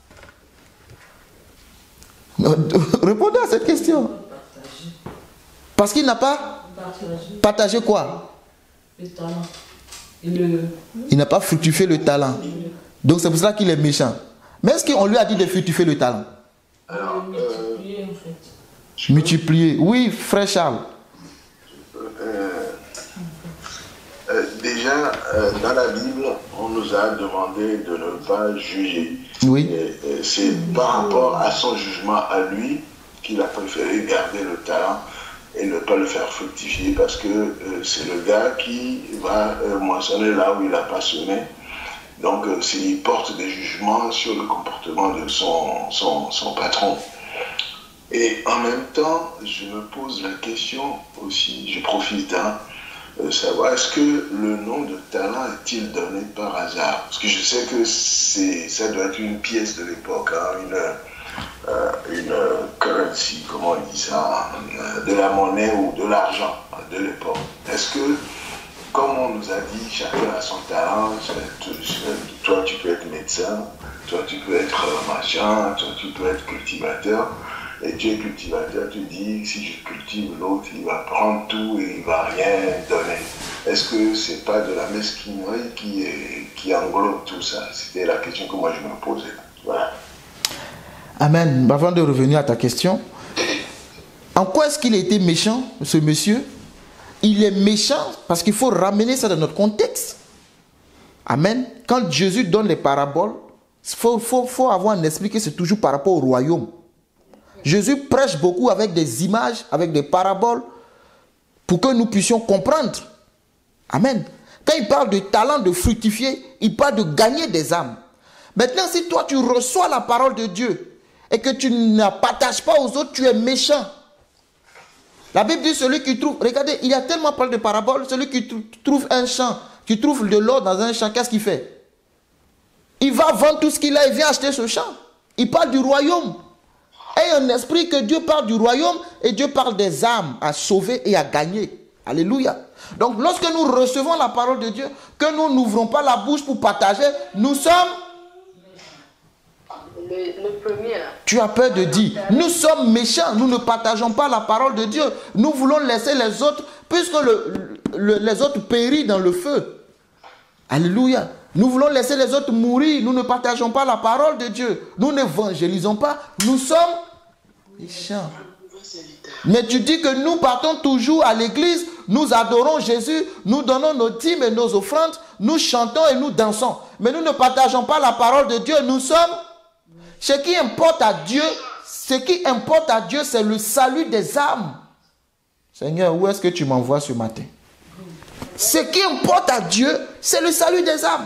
Répondez à cette question. Parce qu'il n'a pas partagé quoi? Le talent. Le... Il n'a pas fructifié le talent. Donc c'est pour ça qu'il est méchant. Mais est-ce qu'on lui a dit de fructifier le talent? Alors, multiplier en fait. Multiplier. Oui, frère Charles. Euh, euh, déjà, euh, dans la Bible, on nous a demandé de ne pas juger. Oui. C'est par rapport à son jugement à lui qu'il a préféré garder le talent et ne pas le faire fructifier parce que euh, c'est le gars qui va euh, moissonner là où il n'a pas semé. Donc, euh, il porte des jugements sur le comportement de son, son, son patron. Et en même temps, je me pose la question aussi, je profite, hein, de savoir, est-ce que le nom de talent est-il donné par hasard? Parce que je sais que ça doit être une pièce de l'époque, hein, une, euh, une currency, comment on dit ça, de la monnaie ou de l'argent de l'époque. Est-ce que, comme on nous a dit, chacun a son talent, toi tu peux être médecin, toi tu peux être machin, toi tu peux être cultivateur, et tu es cultivateur, tu dis, si je cultive l'autre, il va prendre tout et il ne va rien donner. Est-ce que ce n'est pas de la mesquinerie qui, est, qui englobe tout ça? C'était la question que moi je me posais. Voilà. Amen. Avant de revenir à ta question, en quoi est-ce qu'il a été méchant, ce monsieur? Il est méchant parce qu'il faut ramener ça dans notre contexte. Amen. Quand Jésus donne les paraboles, il faut, faut, faut avoir un esprit que c'est toujours par rapport au royaume. Jésus prêche beaucoup avec des images, avec des paraboles, pour que nous puissions comprendre. Amen. Quand il parle de talent, de fructifier, il parle de gagner des âmes. Maintenant, si toi tu reçois la parole de Dieu et que tu ne la partages pas aux autres, tu es méchant. La Bible dit celui qui trouve, regardez, il y a tellement parlé de paraboles, celui qui trouve un champ, qui trouve de l'or dans un champ, qu'est-ce qu'il fait? Il va vendre tout ce qu'il a et vient acheter ce champ. Il parle du royaume. Aie un esprit que Dieu parle du royaume et Dieu parle des âmes à sauver et à gagner. Alléluia. Donc lorsque nous recevons la parole de Dieu, que nous n'ouvrons pas la bouche pour partager, nous sommes... Le, le premier là. Tu as peur de dire, nous sommes méchants, nous ne partageons pas la parole de Dieu. Nous voulons laisser les autres, puisque le, le, les autres périssent dans le feu. Alléluia. Nous voulons laisser les autres mourir. Nous ne partageons pas la parole de Dieu. Nous n'évangélisons pas. Nous sommes méchants. Mais tu dis que nous partons toujours à l'église, nous adorons Jésus, nous donnons nos dîmes et nos offrandes, nous chantons et nous dansons. Mais nous ne partageons pas la parole de Dieu. Nous sommes... Ce qui importe à Dieu, ce qui importe à Dieu, c'est le salut des âmes. Seigneur, où est-ce que tu m'envoies ce matin? Ce qui importe à Dieu, c'est le salut des âmes.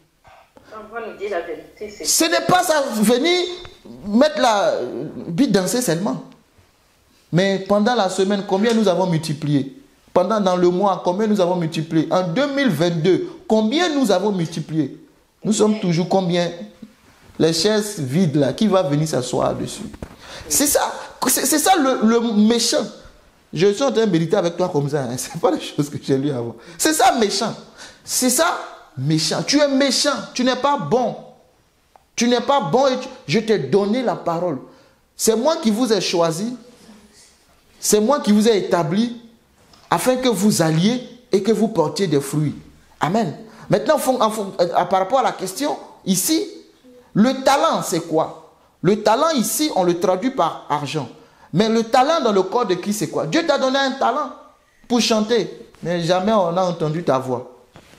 Ce n'est pas ça, venir mettre la bite danser seulement. Mais pendant la semaine, combien nous avons multiplié? Pendant dans le mois, combien nous avons multiplié? En deux mille vingt-deux, combien nous avons multiplié? Nous sommes toujours combien? Les chaises vides là, qui va venir s'asseoir dessus? C'est ça, c'est ça le, le méchant. Je suis en train de méditer avec toi comme ça. Hein. Ce n'est pas des choses que j'ai lues avant. C'est ça méchant. C'est ça méchant. Tu es méchant. Tu n'es pas bon. Tu n'es pas bon et tu... je t'ai donné la parole. C'est moi qui vous ai choisi. C'est moi qui vous ai établi afin que vous alliez et que vous portiez des fruits. Amen. Maintenant, par rapport à la question, ici, le talent, c'est quoi? Le talent, ici, on le traduit par argent. Mais le talent dans le corps de Christ, c'est quoi? Dieu t'a donné un talent pour chanter, mais jamais on n'a entendu ta voix.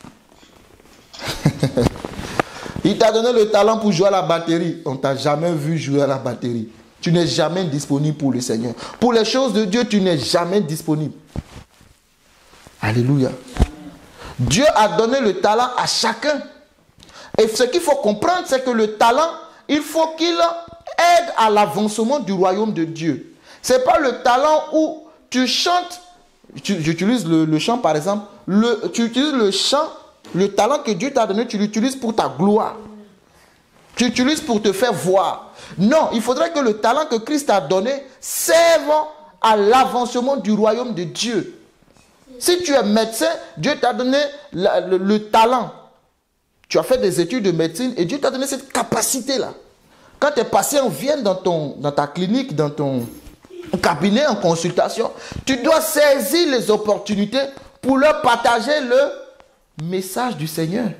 Il t'a donné le talent pour jouer à la batterie. On ne t'a jamais vu jouer à la batterie. Tu n'es jamais disponible pour le Seigneur. Pour les choses de Dieu, tu n'es jamais disponible. Alléluia. Dieu a donné le talent à chacun. Et ce qu'il faut comprendre, c'est que le talent, il faut qu'il aide à l'avancement du royaume de Dieu. Ce n'est pas le talent où tu chantes, j'utilise le, le chant par exemple, le, tu utilises le chant, le talent que Dieu t'a donné, tu l'utilises pour ta gloire. Tu l'utilises pour te faire voir. Non, il faudrait que le talent que Christ t'a donné serve à l'avancement du royaume de Dieu. Si tu es médecin, Dieu t'a donné le, le, le talent. Tu as fait des études de médecine et Dieu t'a donné cette capacité-là. Quand tes patients viennent dans, ton, dans ta clinique, dans ton cabinet, en consultation, tu dois saisir les opportunités pour leur partager le message du Seigneur.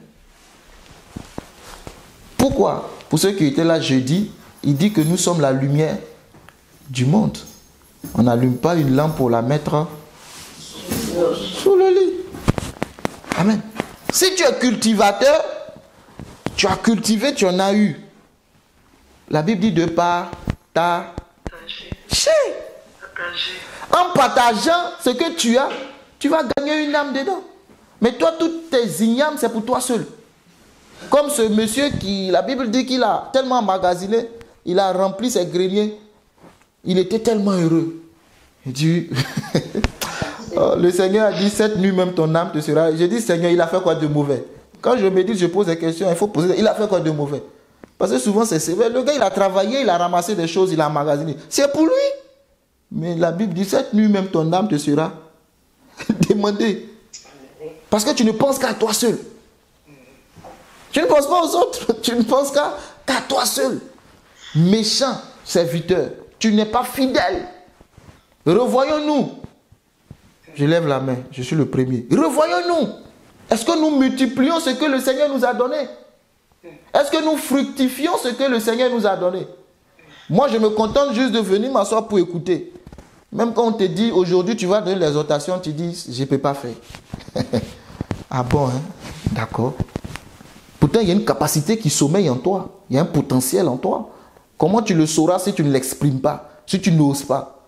Pourquoi? Pour ceux qui étaient là jeudi, il dit que nous sommes la lumière du monde. On n'allume pas une lampe pour la mettre sous le lit. Amen. Si tu es cultivateur, tu as cultivé, tu en as eu. La Bible dit de part ta chez. En partageant ce que tu as, tu vas gagner une âme dedans. Mais toi, toutes tes ignames, c'est pour toi seul. Comme ce monsieur qui, la Bible dit qu'il a tellement emmagasiné, il a rempli ses greniers. Il était tellement heureux. Il dit, oh, le Seigneur a dit, cette nuit même ton âme te sera. J'ai dit, Seigneur, il a fait quoi de mauvais? Quand je médite, je pose des questions, il faut poser. Il a fait quoi de mauvais? Parce que souvent c'est sévère. Le gars, il a travaillé, il a ramassé des choses, il a emmagasiné. C'est pour lui. Mais la Bible dit, cette nuit même ton âme te sera demandée. Parce que tu ne penses qu'à toi seul. Tu ne penses pas aux autres. Tu ne penses qu'à qu'à toi seul. Méchant serviteur. Tu n'es pas fidèle. Revoyons-nous. Je lève la main. Je suis le premier. Revoyons-nous. Est-ce que nous multiplions ce que le Seigneur nous a donné? Est-ce que nous fructifions ce que le Seigneur nous a donné? Moi, je me contente juste de venir m'asseoir pour écouter. Même quand on te dit, aujourd'hui, tu vas donner l'exhortation, tu dis, je ne peux pas faire. Ah bon, hein? D'accord. Pourtant, il y a une capacité qui sommeille en toi. Il y a un potentiel en toi. Comment tu le sauras si tu ne l'exprimes pas, si tu n'oses pas?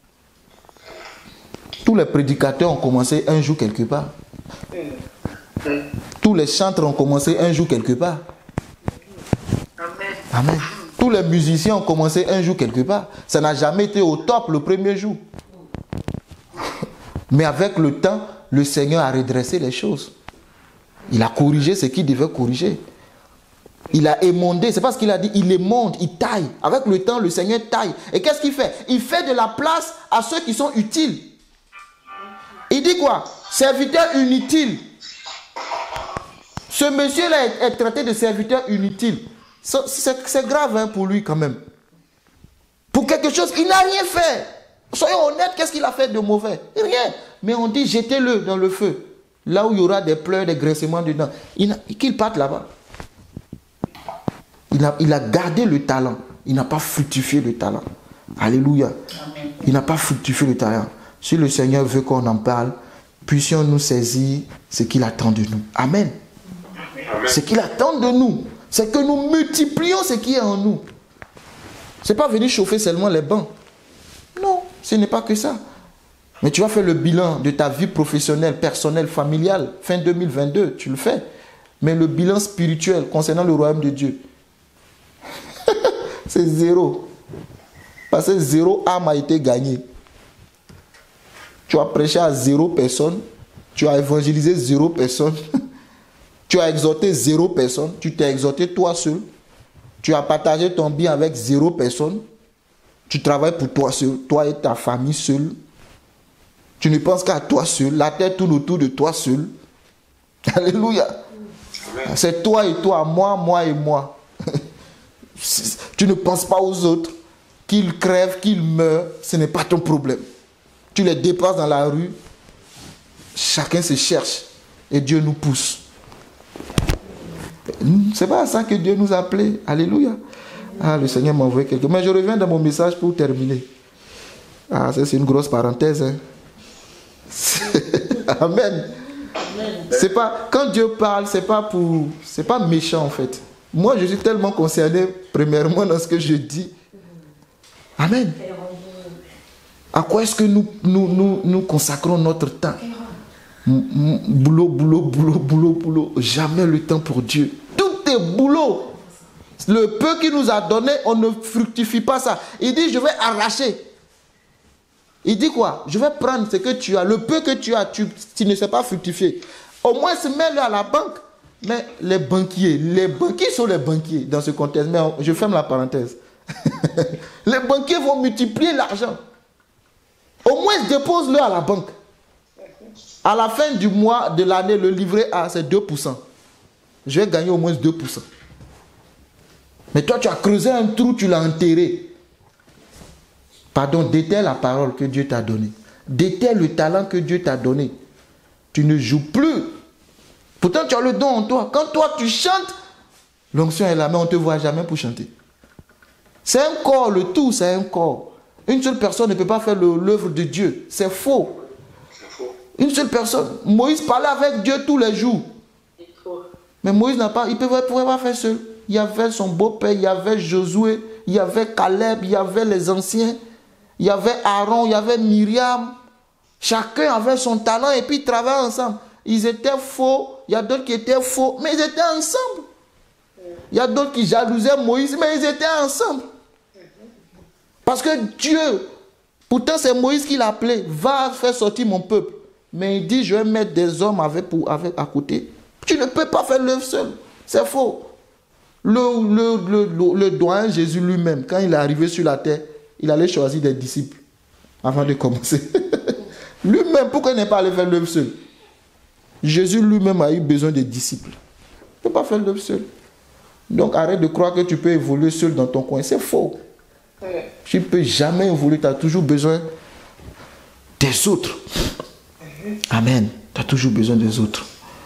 Tous les prédicateurs ont commencé un jour quelque part. Tous les chantres ont commencé un jour quelque part. Amen. Amen. Tous les musiciens ont commencé un jour quelque part. Ça n'a jamais été au top le premier jour. Mais avec le temps, le Seigneur a redressé les choses. Il a corrigé ce qu'il devait corriger. Il a émondé. C'est parce qu'il a dit, il émonde, il taille. Avec le temps, le Seigneur taille. Et qu'est-ce qu'il fait? Il fait de la place à ceux qui sont utiles. Il dit quoi? Serviteur inutile. Ce monsieur-là est, est traité de serviteur inutile. C'est grave hein, pour lui quand même. Pour quelque chose, il n'a rien fait. Soyons honnêtes, qu'est-ce qu'il a fait de mauvais? Rien. Mais on dit, jetez-le dans le feu. Là où il y aura des pleurs, des graissements dedans. Qu'il parte là-bas. Il a, il a gardé le talent. Il n'a pas fructifié le talent. Alléluia. Il n'a pas fructifié le talent. Si le Seigneur veut qu'on en parle, puissions-nous saisir ce qu'il attend de nous. Amen. Amen. Ce qu'il attend de nous, c'est que nous multiplions ce qui est en nous. Ce n'est pas venir chauffer seulement les bancs. Non, ce n'est pas que ça. Mais tu vas faire le bilan de ta vie professionnelle, personnelle, familiale, fin deux mille vingt-deux, tu le fais. Mais le bilan spirituel concernant le royaume de Dieu, c'est zéro. Parce que zéro âme a été gagnée. Tu as prêché à zéro personne, tu as évangélisé zéro personne, tu as exhorté zéro personne, tu t'es exhorté toi seul, tu as partagé ton bien avec zéro personne, tu travailles pour toi seul, toi et ta famille seule. Tu ne penses qu'à toi seul, la terre tourne autour de toi seul. Alléluia. C'est toi et toi, moi, moi et moi. Tu ne penses pas aux autres, qu'ils crèvent, qu'ils meurent, ce n'est pas ton problème. Tu les dépasses dans la rue, chacun se cherche et Dieu nous pousse. C'est pas à ça que Dieu nous a appelés. Alléluia. Ah, le Seigneur m'a envoyé quelque chose. Mais je reviens dans mon message pour terminer. Ah, ça c'est une grosse parenthèse. Hein. Amen. C'est pas, quand Dieu parle, c'est pas pour, c'est pas méchant en fait. Moi, je suis tellement concerné, premièrement, dans ce que je dis. Amen. À quoi est-ce que nous, nous, nous, nous consacrons notre temps? Boulot, boulot, boulot, boulot, boulot. Jamais le temps pour Dieu. Tout est boulot. Le peu qu'il nous a donné, on ne fructifie pas ça. Il dit, je vais arracher. Il dit quoi? Je vais prendre ce que tu as. Le peu que tu as, tu, tu ne sais pas fructifier. Au moins, se mets-le à la banque. Mais les banquiers, les banquiers sont les banquiers dans ce contexte. Mais je ferme la parenthèse. Les banquiers vont multiplier l'argent. Au moins, dépose-le à la banque. À la fin du mois, de l'année, le livret A, c'est deux pour cent. Je vais gagner au moins deux pour cent. Mais toi, tu as creusé un trou, tu l'as enterré. Pardon, déterre la parole que Dieu t'a donnée. Déterre le talent que Dieu t'a donné. Tu ne joues plus. Pourtant, tu as le don en toi. Quand toi, tu chantes, l'onction est là, mais on ne te voit jamais pour chanter. C'est un corps, le tout, c'est un corps. Une seule personne ne peut pas faire l'œuvre de Dieu. C'est faux. Une seule personne. Moïse parlait avec Dieu tous les jours. Mais Moïse n'a pas, il ne pouvait pas faire seul. Il y avait son beau-père, il y avait Josué, il y avait Caleb, il y avait les anciens, il y avait Aaron, il y avait Myriam. Chacun avait son talent et puis ils travaillaient ensemble. Ils étaient faux, il y a d'autres qui étaient faux, mais ils étaient ensemble. Il y a d'autres qui jalousaient Moïse, mais ils étaient ensemble. Parce que Dieu, pourtant c'est Moïse qui l'a appelé, va faire sortir mon peuple. Mais il dit, je vais mettre des hommes avec, pour, avec, à côté. Tu ne peux pas faire l'œuvre seul. C'est faux. Le, le, le, le, le doyen Jésus lui-même, quand il est arrivé sur la terre, il allait choisir des disciples avant de commencer. Lui-même, pourquoi il n'est pas allé faire l'œuvre seul? Jésus lui-même a eu besoin de disciples. Il ne peut pas faire l'œuvre seul. Donc arrête de croire que tu peux évoluer seul dans ton coin. C'est faux. Tu ne peux jamais évoluer. Tu as toujours besoin des autres. Amen. Tu as toujours besoin des autres.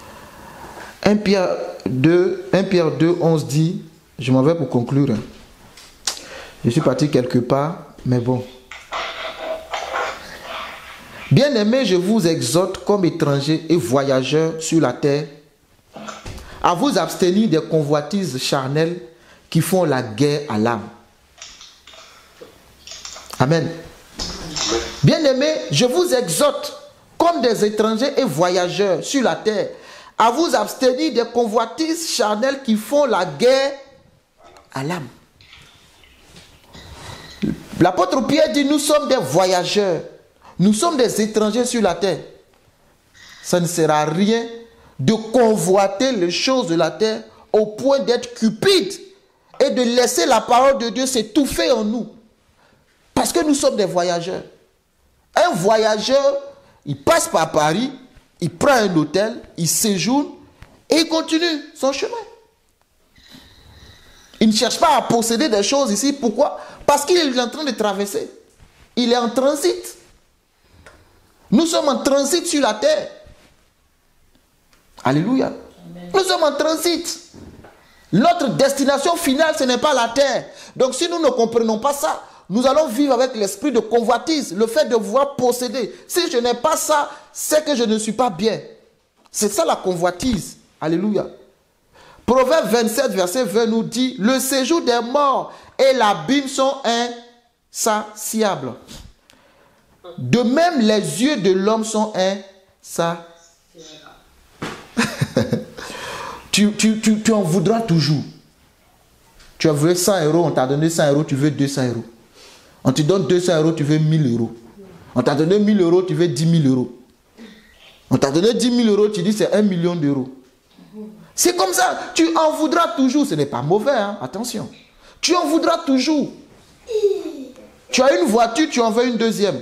un Pierre deux, onze dit, je m'en vais pour conclure. Je suis parti quelque part, mais bon. Bien-aimés, je vous exhorte comme étrangers et voyageurs sur la terre à vous abstenir des convoitises charnelles qui font la guerre à l'âme. Amen. Bien-aimés, je vous exhorte comme des étrangers et voyageurs sur la terre à vous abstenir des convoitises charnelles qui font la guerre à l'âme. L'apôtre Pierre dit, nous sommes des voyageurs. Nous sommes des étrangers sur la terre. Ça ne sert à rien de convoiter les choses de la terre au point d'être cupide et de laisser la parole de Dieu s'étouffer en nous. Parce que nous sommes des voyageurs. Un voyageur, il passe par Paris, il prend un hôtel, il séjourne et il continue son chemin. Il ne cherche pas à posséder des choses ici. Pourquoi? Parce qu'il est en train de traverser. Il est en transit. Nous sommes en transit sur la terre. Alléluia. Amen. Nous sommes en transit. Notre destination finale, ce n'est pas la terre. Donc si nous ne comprenons pas ça, nous allons vivre avec l'esprit de convoitise, le fait de vouloir posséder. Si je n'ai pas ça, c'est que je ne suis pas bien. C'est ça la convoitise. Alléluia. Proverbe vingt-sept, verset vingt nous dit, le séjour des morts et l'abîme sont insatiables. De même, les yeux de l'homme sont insatiables. tu, tu, tu, tu en voudras toujours. Tu as voulu cent euros, on t'a donné cent euros, tu veux deux cents euros. On te donne deux cents euros, tu veux mille euros. On t'a donné mille euros, tu veux dix mille euros. On t'a donné dix mille euros, tu dis c'est un million d'euros. C'est comme ça, tu en voudras toujours. Ce n'est pas mauvais, hein? Attention. Tu en voudras toujours. Tu as une voiture, tu en veux une deuxième.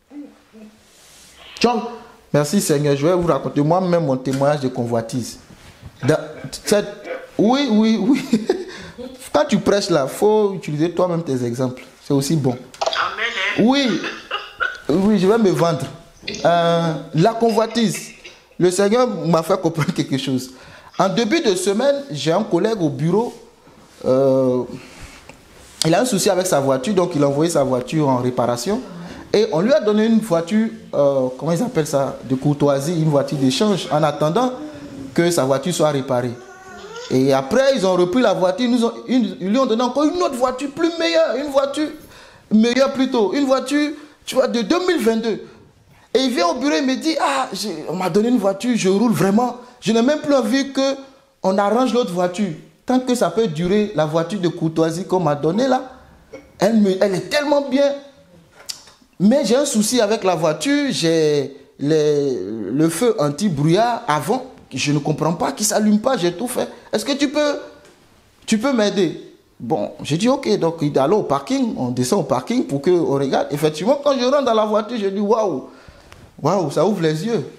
Tu en... Merci Seigneur, je vais vous raconter moi-même mon témoignage de convoitise. Dans cette... Oui, oui, oui. Quand tu prêches là, il faut utiliser toi-même tes exemples. C'est aussi bon. Oui, oui, je vais me vendre. Euh, la convoitise. Le Seigneur m'a fait comprendre quelque chose. En début de semaine, j'ai un collègue au bureau. Euh, il a un souci avec sa voiture, donc il a envoyé sa voiture en réparation. Et on lui a donné une voiture, euh, comment ils appellent ça, de courtoisie, une voiture d'échange, en attendant que sa voiture soit réparée. Et après, ils ont repris la voiture, ils, nous ont, ils, ils lui ont donné encore une autre voiture plus meilleure, une voiture meilleure plutôt, une voiture, tu vois, de deux mille vingt-deux. Et il vient au bureau et me dit, ah, on m'a donné une voiture, je roule vraiment. Je n'ai même plus envie qu'on arrange l'autre voiture. Tant que ça peut durer, la voiture de courtoisie qu'on m'a donnée là, elle, me, elle est tellement bien. Mais j'ai un souci avec la voiture, j'ai le feu anti-brouillard avant, je ne comprends pas, qui ne s'allume pas, j'ai tout fait. Est-ce que tu peux, tu peux m'aider? Bon, j'ai dit ok, donc il est allé au parking, on descend au parking pour qu'on regarde. Effectivement, quand je rentre dans la voiture, je dis waouh, waouh, ça ouvre les yeux.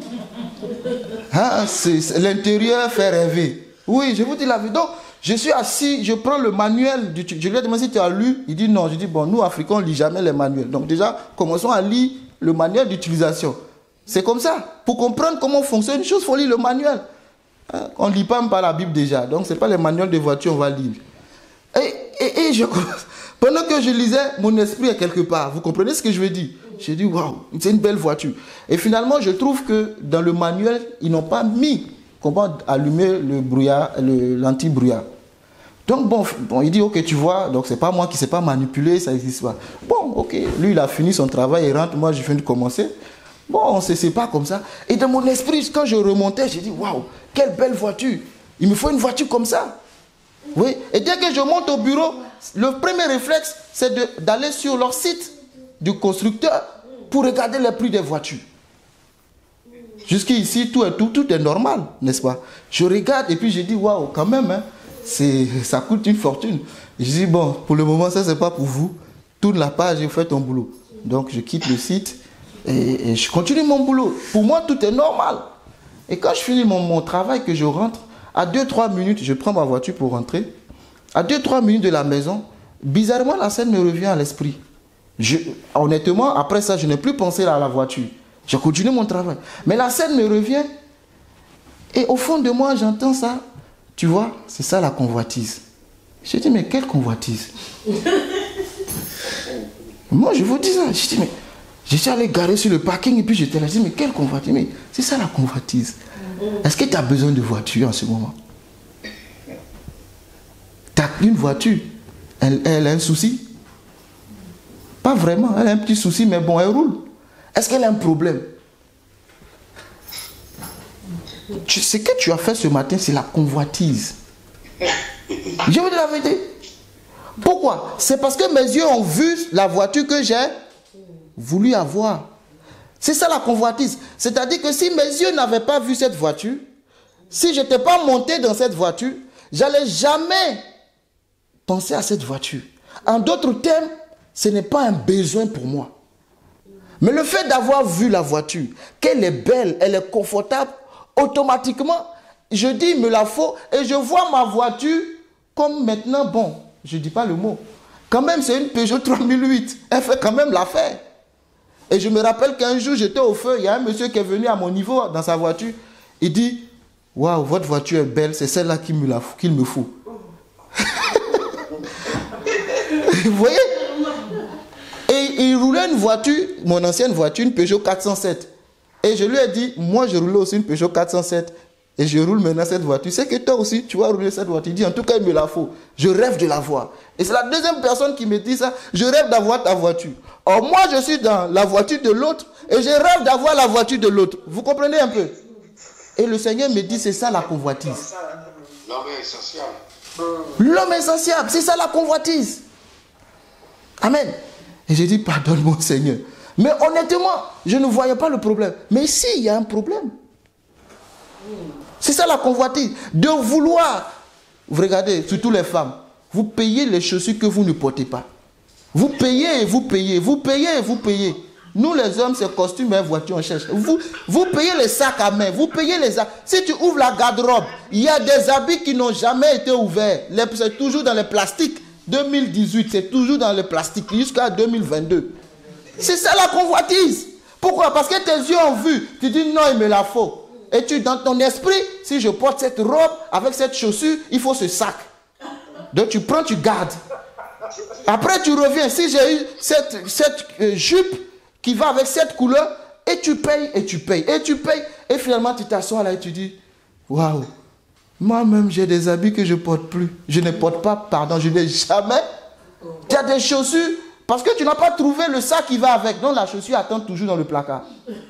Hein, l'intérieur fait rêver. Oui, je vous dis la vie. Donc, je suis assis, je prends le manuel. Du, je lui ai demandé si tu as lu. Il dit non. Je dis bon, nous, Africains, on ne lit jamais les manuels. Donc déjà, commençons à lire le manuel d'utilisation. C'est comme ça. Pour comprendre comment fonctionne une chose, il faut lire le manuel. Hein, on ne lit pas même pas la Bible déjà. Donc, ce n'est pas les manuels de voiture, on va lire. Et, et, et je, pendant que je lisais, mon esprit est quelque part. Vous comprenez ce que je veux dire? J'ai dit, waouh, c'est une belle voiture. Et finalement, je trouve que dans le manuel, ils n'ont pas mis comment allumer le brouillard, l'anti-brouillard. Donc, bon, bon, il dit, ok, tu vois, donc c'est pas moi qui ne sais pas manipuler, ça n'existe pas. Bon, ok, lui, il a fini son travail, il rentre, moi, je viens de commencer. Bon, on ne se sépare comme ça. Et dans mon esprit, quand je remontais, j'ai dit, waouh, quelle belle voiture. Il me faut une voiture comme ça. Oui, et dès que je monte au bureau, le premier réflexe, c'est d'aller sur leur site du constructeur pour regarder les prix des voitures. Jusqu'ici, tout est, tout, tout est normal, n'est-ce pas? Je regarde et puis je dis, waouh, quand même, hein, ça coûte une fortune. Je dis, bon, pour le moment, ça, c'est pas pour vous. Tourne la page et fais ton boulot. Donc, je quitte le site et, et je continue mon boulot. Pour moi, tout est normal. Et quand je finis mon, mon travail, que je rentre, à deux trois minutes, je prends ma voiture pour rentrer. À deux trois minutes de la maison, bizarrement, la scène me revient à l'esprit. Je, honnêtement, après ça, je n'ai plus pensé à la voiture. J'ai continué mon travail. Mais la scène me revient. Et au fond de moi, j'entends ça. Tu vois, c'est ça la convoitise. Je dis, mais quelle convoitise? Moi, je vous dis ça. Je dis, mais je suis allé garer sur le parking et puis j'étais là. Je dis, mais quelle convoitise? Mais c'est ça la convoitise. Est-ce que tu as besoin de voiture en ce moment? Tu as une voiture, elle, elle a un souci? Pas vraiment, elle a un petit souci, mais bon, elle roule. Est-ce qu'elle a un problème? Tu, ce que tu as fait ce matin, c'est la convoitise. Je vous dis la vérité. Pourquoi? C'est parce que mes yeux ont vu la voiture que j'ai voulu avoir. C'est ça la convoitise. C'est-à-dire que si mes yeux n'avaient pas vu cette voiture, si je n'étais pas monté dans cette voiture, j'allais jamais penser à cette voiture. En d'autres termes, ce n'est pas un besoin pour moi. Mais le fait d'avoir vu la voiture, qu'elle est belle, elle est confortable, automatiquement, je dis, il me la faut, et je vois ma voiture comme maintenant, bon, je ne dis pas le mot. Quand même, c'est une Peugeot trois mille huit. Elle fait quand même l'affaire. Et je me rappelle qu'un jour, j'étais au feu, il y a un monsieur qui est venu à mon niveau dans sa voiture. Il dit, waouh, votre voiture est belle, c'est celle-là qu'il me, la, qu'il me faut. Vous voyez? Et il roulait une voiture, mon ancienne voiture, une Peugeot quatre cent sept. Et je lui ai dit, moi je roulais aussi une Peugeot quatre cent sept. Et je roule maintenant cette voiture. C'est que toi aussi, tu vas rouler cette voiture. Il dit, en tout cas, il me la faut. Je rêve de l'avoir. Et c'est la deuxième personne qui me dit ça. Je rêve d'avoir ta voiture. Or, moi, je suis dans la voiture de l'autre. Et je rêve d'avoir la voiture de l'autre. Vous comprenez un peu? Et le Seigneur me dit, c'est ça la convoitise. L'homme est essentiel. L'homme est essentiel. C'est ça la convoitise. Amen. Et j'ai dit, pardonne-moi, Seigneur. Mais honnêtement, je ne voyais pas le problème. Mais ici, il y a un problème. C'est ça la convoitise. De vouloir, vous regardez, surtout les femmes, vous payez les chaussures que vous ne portez pas. Vous payez et vous payez, vous payez et vous payez. Nous les hommes, c'est costume et voiture, on cherche. Vous, vous payez les sacs à main, vous payez les sacs. Si tu ouvres la garde-robe, il y a des habits qui n'ont jamais été ouverts. C'est toujours dans le plastique. deux mille dix-huit, c'est toujours dans le plastique jusqu'à deux mille vingt-deux. C'est ça la convoitise. Pourquoi? Parce que tes yeux ont vu. Tu dis non, il me la faut. Et tu, dans ton esprit, si je porte cette robe avec cette chaussure, il faut ce sac. Donc tu prends, tu gardes. Après tu reviens. Si j'ai eu cette, cette euh, jupe qui va avec cette couleur, et tu payes, et tu payes, et tu payes. Et finalement tu t'assois là et tu dis, waouh, moi-même j'ai des habits que je ne porte plus. Je ne porte pas, pardon, je n'ai jamais. Tu as des chaussures, parce que tu n'as pas trouvé le sac qui va avec. Donc la chaussure attend toujours dans le placard.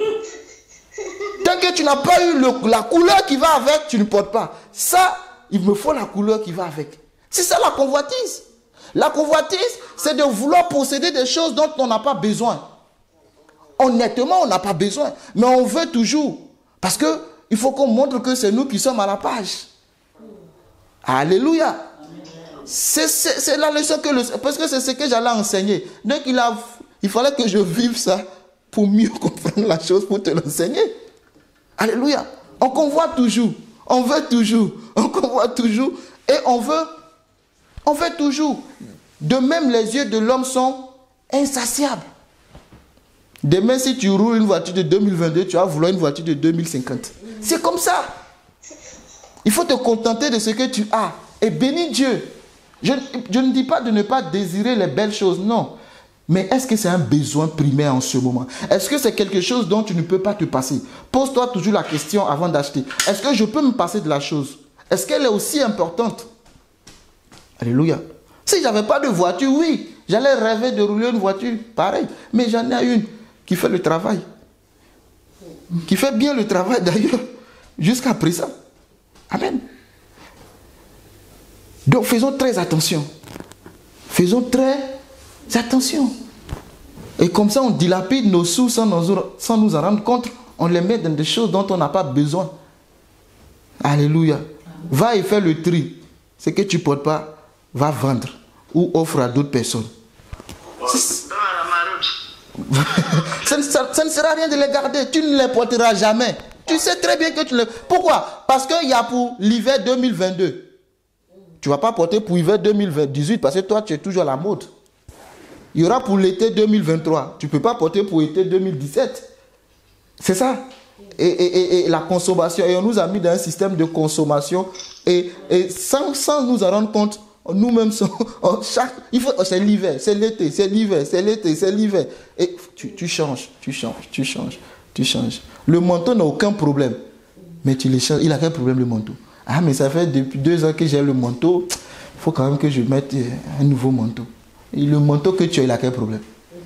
Tant que tu n'as pas eu le, la couleur qui va avec, tu ne portes pas. Ça, il me faut la couleur qui va avec. C'est ça la convoitise. La convoitise, c'est de vouloir posséder des choses dont on n'a pas besoin. Honnêtement, on n'a pas besoin. Mais on veut toujours. Parce qu'il faut qu'on montre que c'est nous qui sommes à la page. Alléluia. C'est la leçon que le... Parce que c'est ce que j'allais enseigner. Donc il, a, il fallait que je vive ça pour mieux comprendre la chose, pour te l'enseigner. Alléluia. On convoite toujours. On veut toujours. On convoite toujours. Et on veut... On veut toujours. De même, les yeux de l'homme sont insatiables. Demain, si tu roules une voiture de deux mille vingt-deux, tu vas vouloir une voiture de deux mille cinquante. C'est comme ça. Il faut te contenter de ce que tu as. Et bénis Dieu. Je, je ne dis pas de ne pas désirer les belles choses, non. Mais est-ce que c'est un besoin primaire en ce moment? Est-ce que c'est quelque chose dont tu ne peux pas te passer? Pose-toi toujours la question avant d'acheter. Est-ce que je peux me passer de la chose? Est-ce qu'elle est aussi importante? Alléluia. Si je n'avais pas de voiture, oui, j'allais rêver de rouler une voiture, pareil. Mais j'en ai une qui fait le travail. Qui fait bien le travail d'ailleurs, jusqu'à présent. Amen. Donc faisons très attention. Faisons très attention. Et comme ça, on dilapide nos sous sans nous, sans nous en rendre compte. On les met dans des choses dont on n'a pas besoin. Alléluia. Va et fais le tri. Ce que tu ne portes pas, va vendre ou offre à d'autres personnes. ça, ne, ça, ça ne sert à rien de les garder. Tu ne les porteras jamais. Tu sais très bien que tu les... Pourquoi? Parce qu'il y a pour l'hiver deux mille vingt-deux. Tu ne vas pas porter pour l'hiver deux mille dix-huit parce que toi, tu es toujours à la mode. Il y aura pour l'été deux mille vingt-trois. Tu ne peux pas porter pour l'été deux mille dix-sept. C'est ça. Et, et, et, et la consommation. Et on nous a mis dans un système de consommation. Et, et sans, sans nous en rendre compte, nous-mêmes, chaque, il faut, c'est l'hiver, c'est l'été, c'est l'hiver, c'est l'été, c'est l'hiver. Et tu, tu changes, tu changes, tu changes, tu changes. Le manteau n'a aucun problème. Mais tu les changes. Il a quel problème le manteau? Ah, mais ça fait depuis deux ans que j'ai le manteau. Il faut quand même que je mette un nouveau manteau. Et le manteau que tu as, il a quel problème?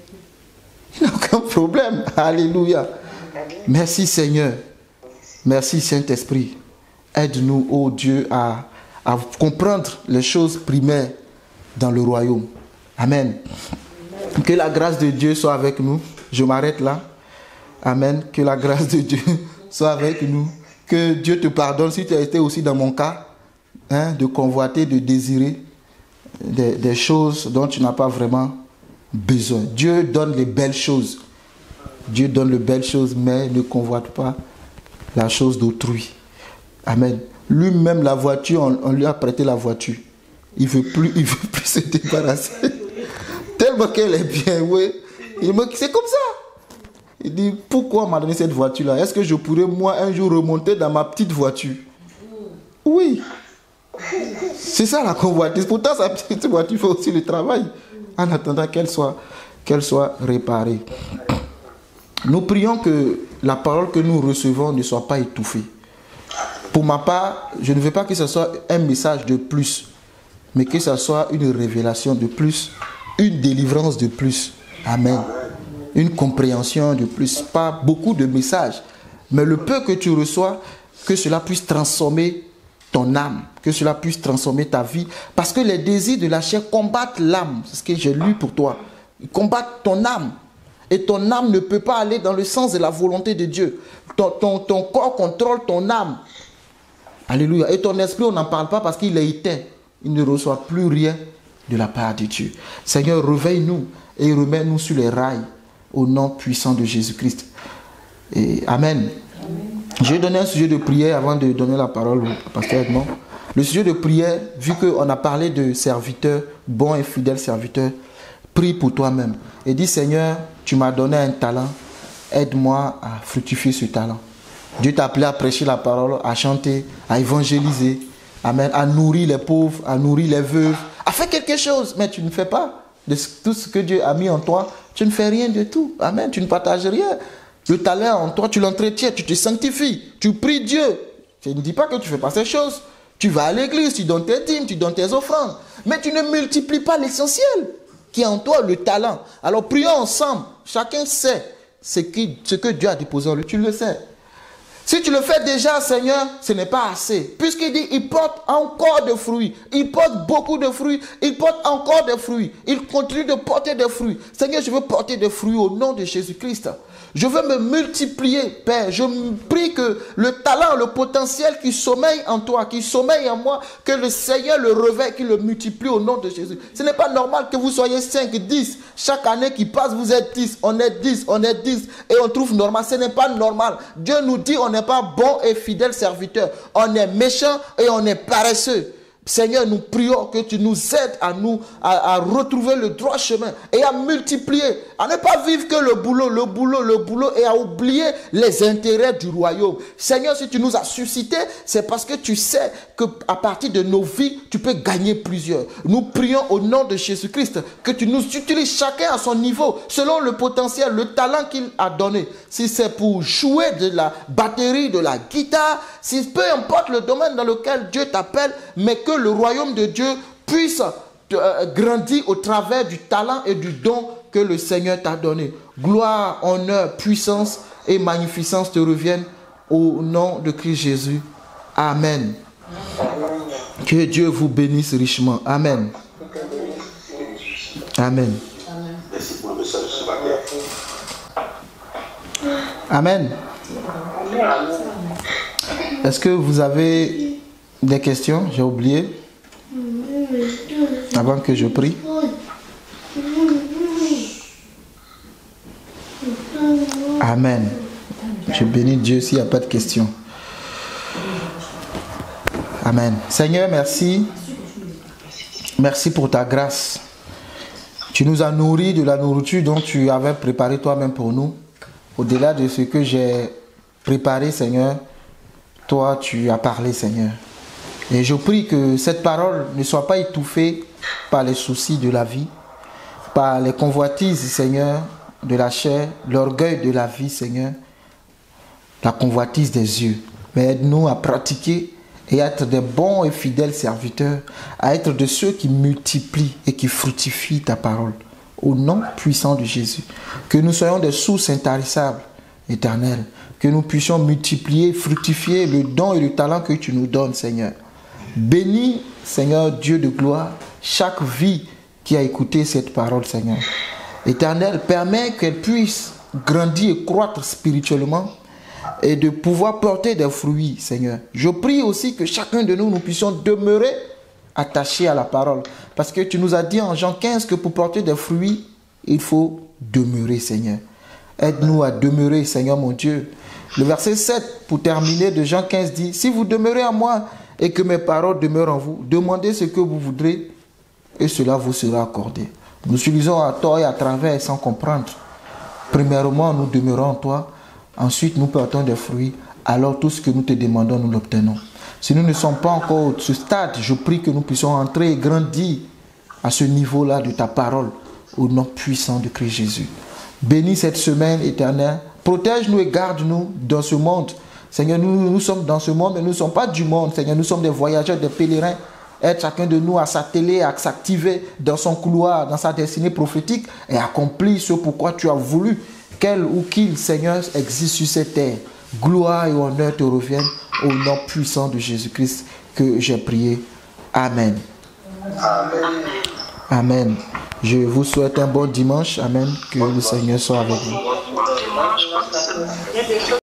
Il n'a aucun problème. Alléluia. Merci Seigneur. Merci Saint-Esprit. Aide-nous, ô Dieu, à, à comprendre les choses primaires dans le royaume. Amen. Que la grâce de Dieu soit avec nous. Je m'arrête là. Amen. Que la grâce de Dieu soit avec nous. Que Dieu te pardonne si tu as été aussi dans mon cas, hein, de convoiter, de désirer des, des choses dont tu n'as pas vraiment besoin. Dieu donne les belles choses. Dieu donne les belles choses, mais ne convoite pas la chose d'autrui. Amen. Lui-même, la voiture, on, on lui a prêté la voiture. Il ne veut plus, il veut plus se débarrasser. Tellement qu'elle est bien, oui. C'est comme ça. Il dit, pourquoi on m'a donné cette voiture-là? Est-ce que je pourrais, moi, un jour remonter dans ma petite voiture? Oui. C'est ça la convoitise. Pourtant, sa petite voiture fait aussi le travail, en attendant qu'elle soit, qu'elle soit réparée. Nous prions que la parole que nous recevons ne soit pas étouffée. Pour ma part, je ne veux pas que ce soit un message de plus, mais que ce soit une révélation de plus, une délivrance de plus. Amen. Une compréhension de plus, pas beaucoup de messages, mais le peu que tu reçois, que cela puisse transformer ton âme, que cela puisse transformer ta vie, parce que les désirs de la chair combattent l'âme, c'est ce que j'ai lu pour toi, ils combattent ton âme, et ton âme ne peut pas aller dans le sens de la volonté de Dieu, ton, ton, ton corps contrôle ton âme, alléluia, et ton esprit on n'en parle pas parce qu'il est éteint, il ne reçoit plus rien de la part de Dieu. Seigneur, réveille-nous et remets-nous sur les rails, au nom puissant de Jésus-Christ. Et Amen. Amen. J'ai donné un sujet de prière avant de donner la parole au pasteur Edmond. Le sujet de prière, vu qu'on a parlé de serviteurs, bons et fidèles serviteurs, prie pour toi-même. Et dis, Seigneur, tu m'as donné un talent, aide-moi à fructifier ce talent. Dieu t'a appelé à prêcher la parole, à chanter, à évangéliser, Amen, à nourrir les pauvres, à nourrir les veuves, à faire quelque chose, mais tu ne fais pas de tout ce que Dieu a mis en toi. Tu ne fais rien de tout. Amen. Tu ne partages rien. Le talent en toi, tu l'entretiens, tu te sanctifies, tu pries Dieu. Je ne dis pas que tu ne fais pas ces choses. Tu vas à l'église, tu donnes tes dîmes, tu donnes tes offrandes. Mais tu ne multiplies pas l'essentiel qui est en toi, le talent. Alors prions ensemble. Chacun sait ce, qui, ce que Dieu a déposé en lui. Tu le sais. Si tu le fais déjà, Seigneur, ce n'est pas assez. Puisqu'il dit, il porte encore des fruits. Il porte beaucoup de fruits. Il porte encore des fruits. Il continue de porter des fruits. Seigneur, je veux porter des fruits au nom de Jésus-Christ. Je veux me multiplier, Père. Je prie que le talent, le potentiel qui sommeille en toi, qui sommeille en moi, que le Seigneur le réveille, qu'il le multiplie au nom de Jésus. Ce n'est pas normal que vous soyez cinq, dix. Chaque année qui passe, vous êtes dix. On est dix, on est dix. Et on trouve normal. Ce n'est pas normal. Dieu nous dit on n'est pas bon et fidèle serviteur. On est méchant et on est paresseux. Seigneur, nous prions que tu nous aides à nous à, à retrouver le droit chemin et à multiplier, à ne pas vivre que le boulot, le boulot, le boulot et à oublier les intérêts du royaume. Seigneur, si tu nous as suscités, c'est parce que tu sais qu'à partir de nos vies, tu peux gagner plusieurs. Nous prions au nom de Jésus-Christ que tu nous utilises chacun à son niveau, selon le potentiel, le talent qu'il a donné. Si c'est pour jouer de la batterie, de la guitare, si peu importe le domaine dans lequel Dieu t'appelle, mais que le royaume de Dieu puisse euh, grandir au travers du talent et du don que le Seigneur t'a donné. Gloire, honneur, puissance et magnificence te reviennent au nom de Christ Jésus. Amen. Que Dieu vous bénisse richement. Amen. Amen. Amen. Est-ce que vous avez des questions? J'ai oublié. Avant que je prie. Amen. Je bénis Dieu s'il n'y a pas de questions. Amen. Seigneur, merci. Merci pour ta grâce. Tu nous as nourris de la nourriture dont tu avais préparé toi-même pour nous. Au-delà de ce que j'ai préparé, Seigneur, toi, tu as parlé, Seigneur. Et je prie que cette parole ne soit pas étouffée par les soucis de la vie, par les convoitises, Seigneur, de la chair, l'orgueil de la vie, Seigneur, la convoitise des yeux. Mais aide-nous à pratiquer et à être des bons et fidèles serviteurs, à être de ceux qui multiplient et qui fructifient ta parole. Au nom puissant de Jésus. Que nous soyons des sources intarissables, éternelles. Que nous puissions multiplier, fructifier le don et le talent que tu nous donnes, Seigneur. Bénis, Seigneur, Dieu de gloire, chaque vie qui a écouté cette parole, Seigneur. Éternel, permets qu'elle puisse grandir et croître spirituellement et de pouvoir porter des fruits, Seigneur. Je prie aussi que chacun de nous, nous puissions demeurer attachés à la parole. Parce que tu nous as dit en Jean quinze que pour porter des fruits, il faut demeurer, Seigneur. Aide-nous à demeurer, Seigneur mon Dieu. Le verset sept, pour terminer, de Jean quinze dit, « Si vous demeurez en moi et que mes paroles demeurent en vous, demandez ce que vous voudrez et cela vous sera accordé. » Nous utilisons à tort et à travers sans comprendre. Premièrement, nous demeurons en toi. Ensuite, nous portons des fruits. Alors, tout ce que nous te demandons, nous l'obtenons. Si nous ne sommes pas encore à ce stade, je prie que nous puissions entrer et grandir à ce niveau-là de ta parole, au nom puissant de Christ Jésus. Bénis cette semaine éternelle. Protège-nous et garde-nous dans ce monde. Seigneur, nous, nous sommes dans ce monde, mais nous ne sommes pas du monde. Seigneur, nous sommes des voyageurs, des pèlerins. Aide chacun de nous à s'atteler, à s'activer dans son couloir, dans sa destinée prophétique et accomplir ce pourquoi tu as voulu qu'elle ou qu'il, Seigneur, existe sur cette terre. Gloire et honneur te reviennent au nom puissant de Jésus-Christ que j'ai prié. Amen. Amen. Amen. Je vous souhaite un bon dimanche. Amen. Que le Seigneur soit avec vous.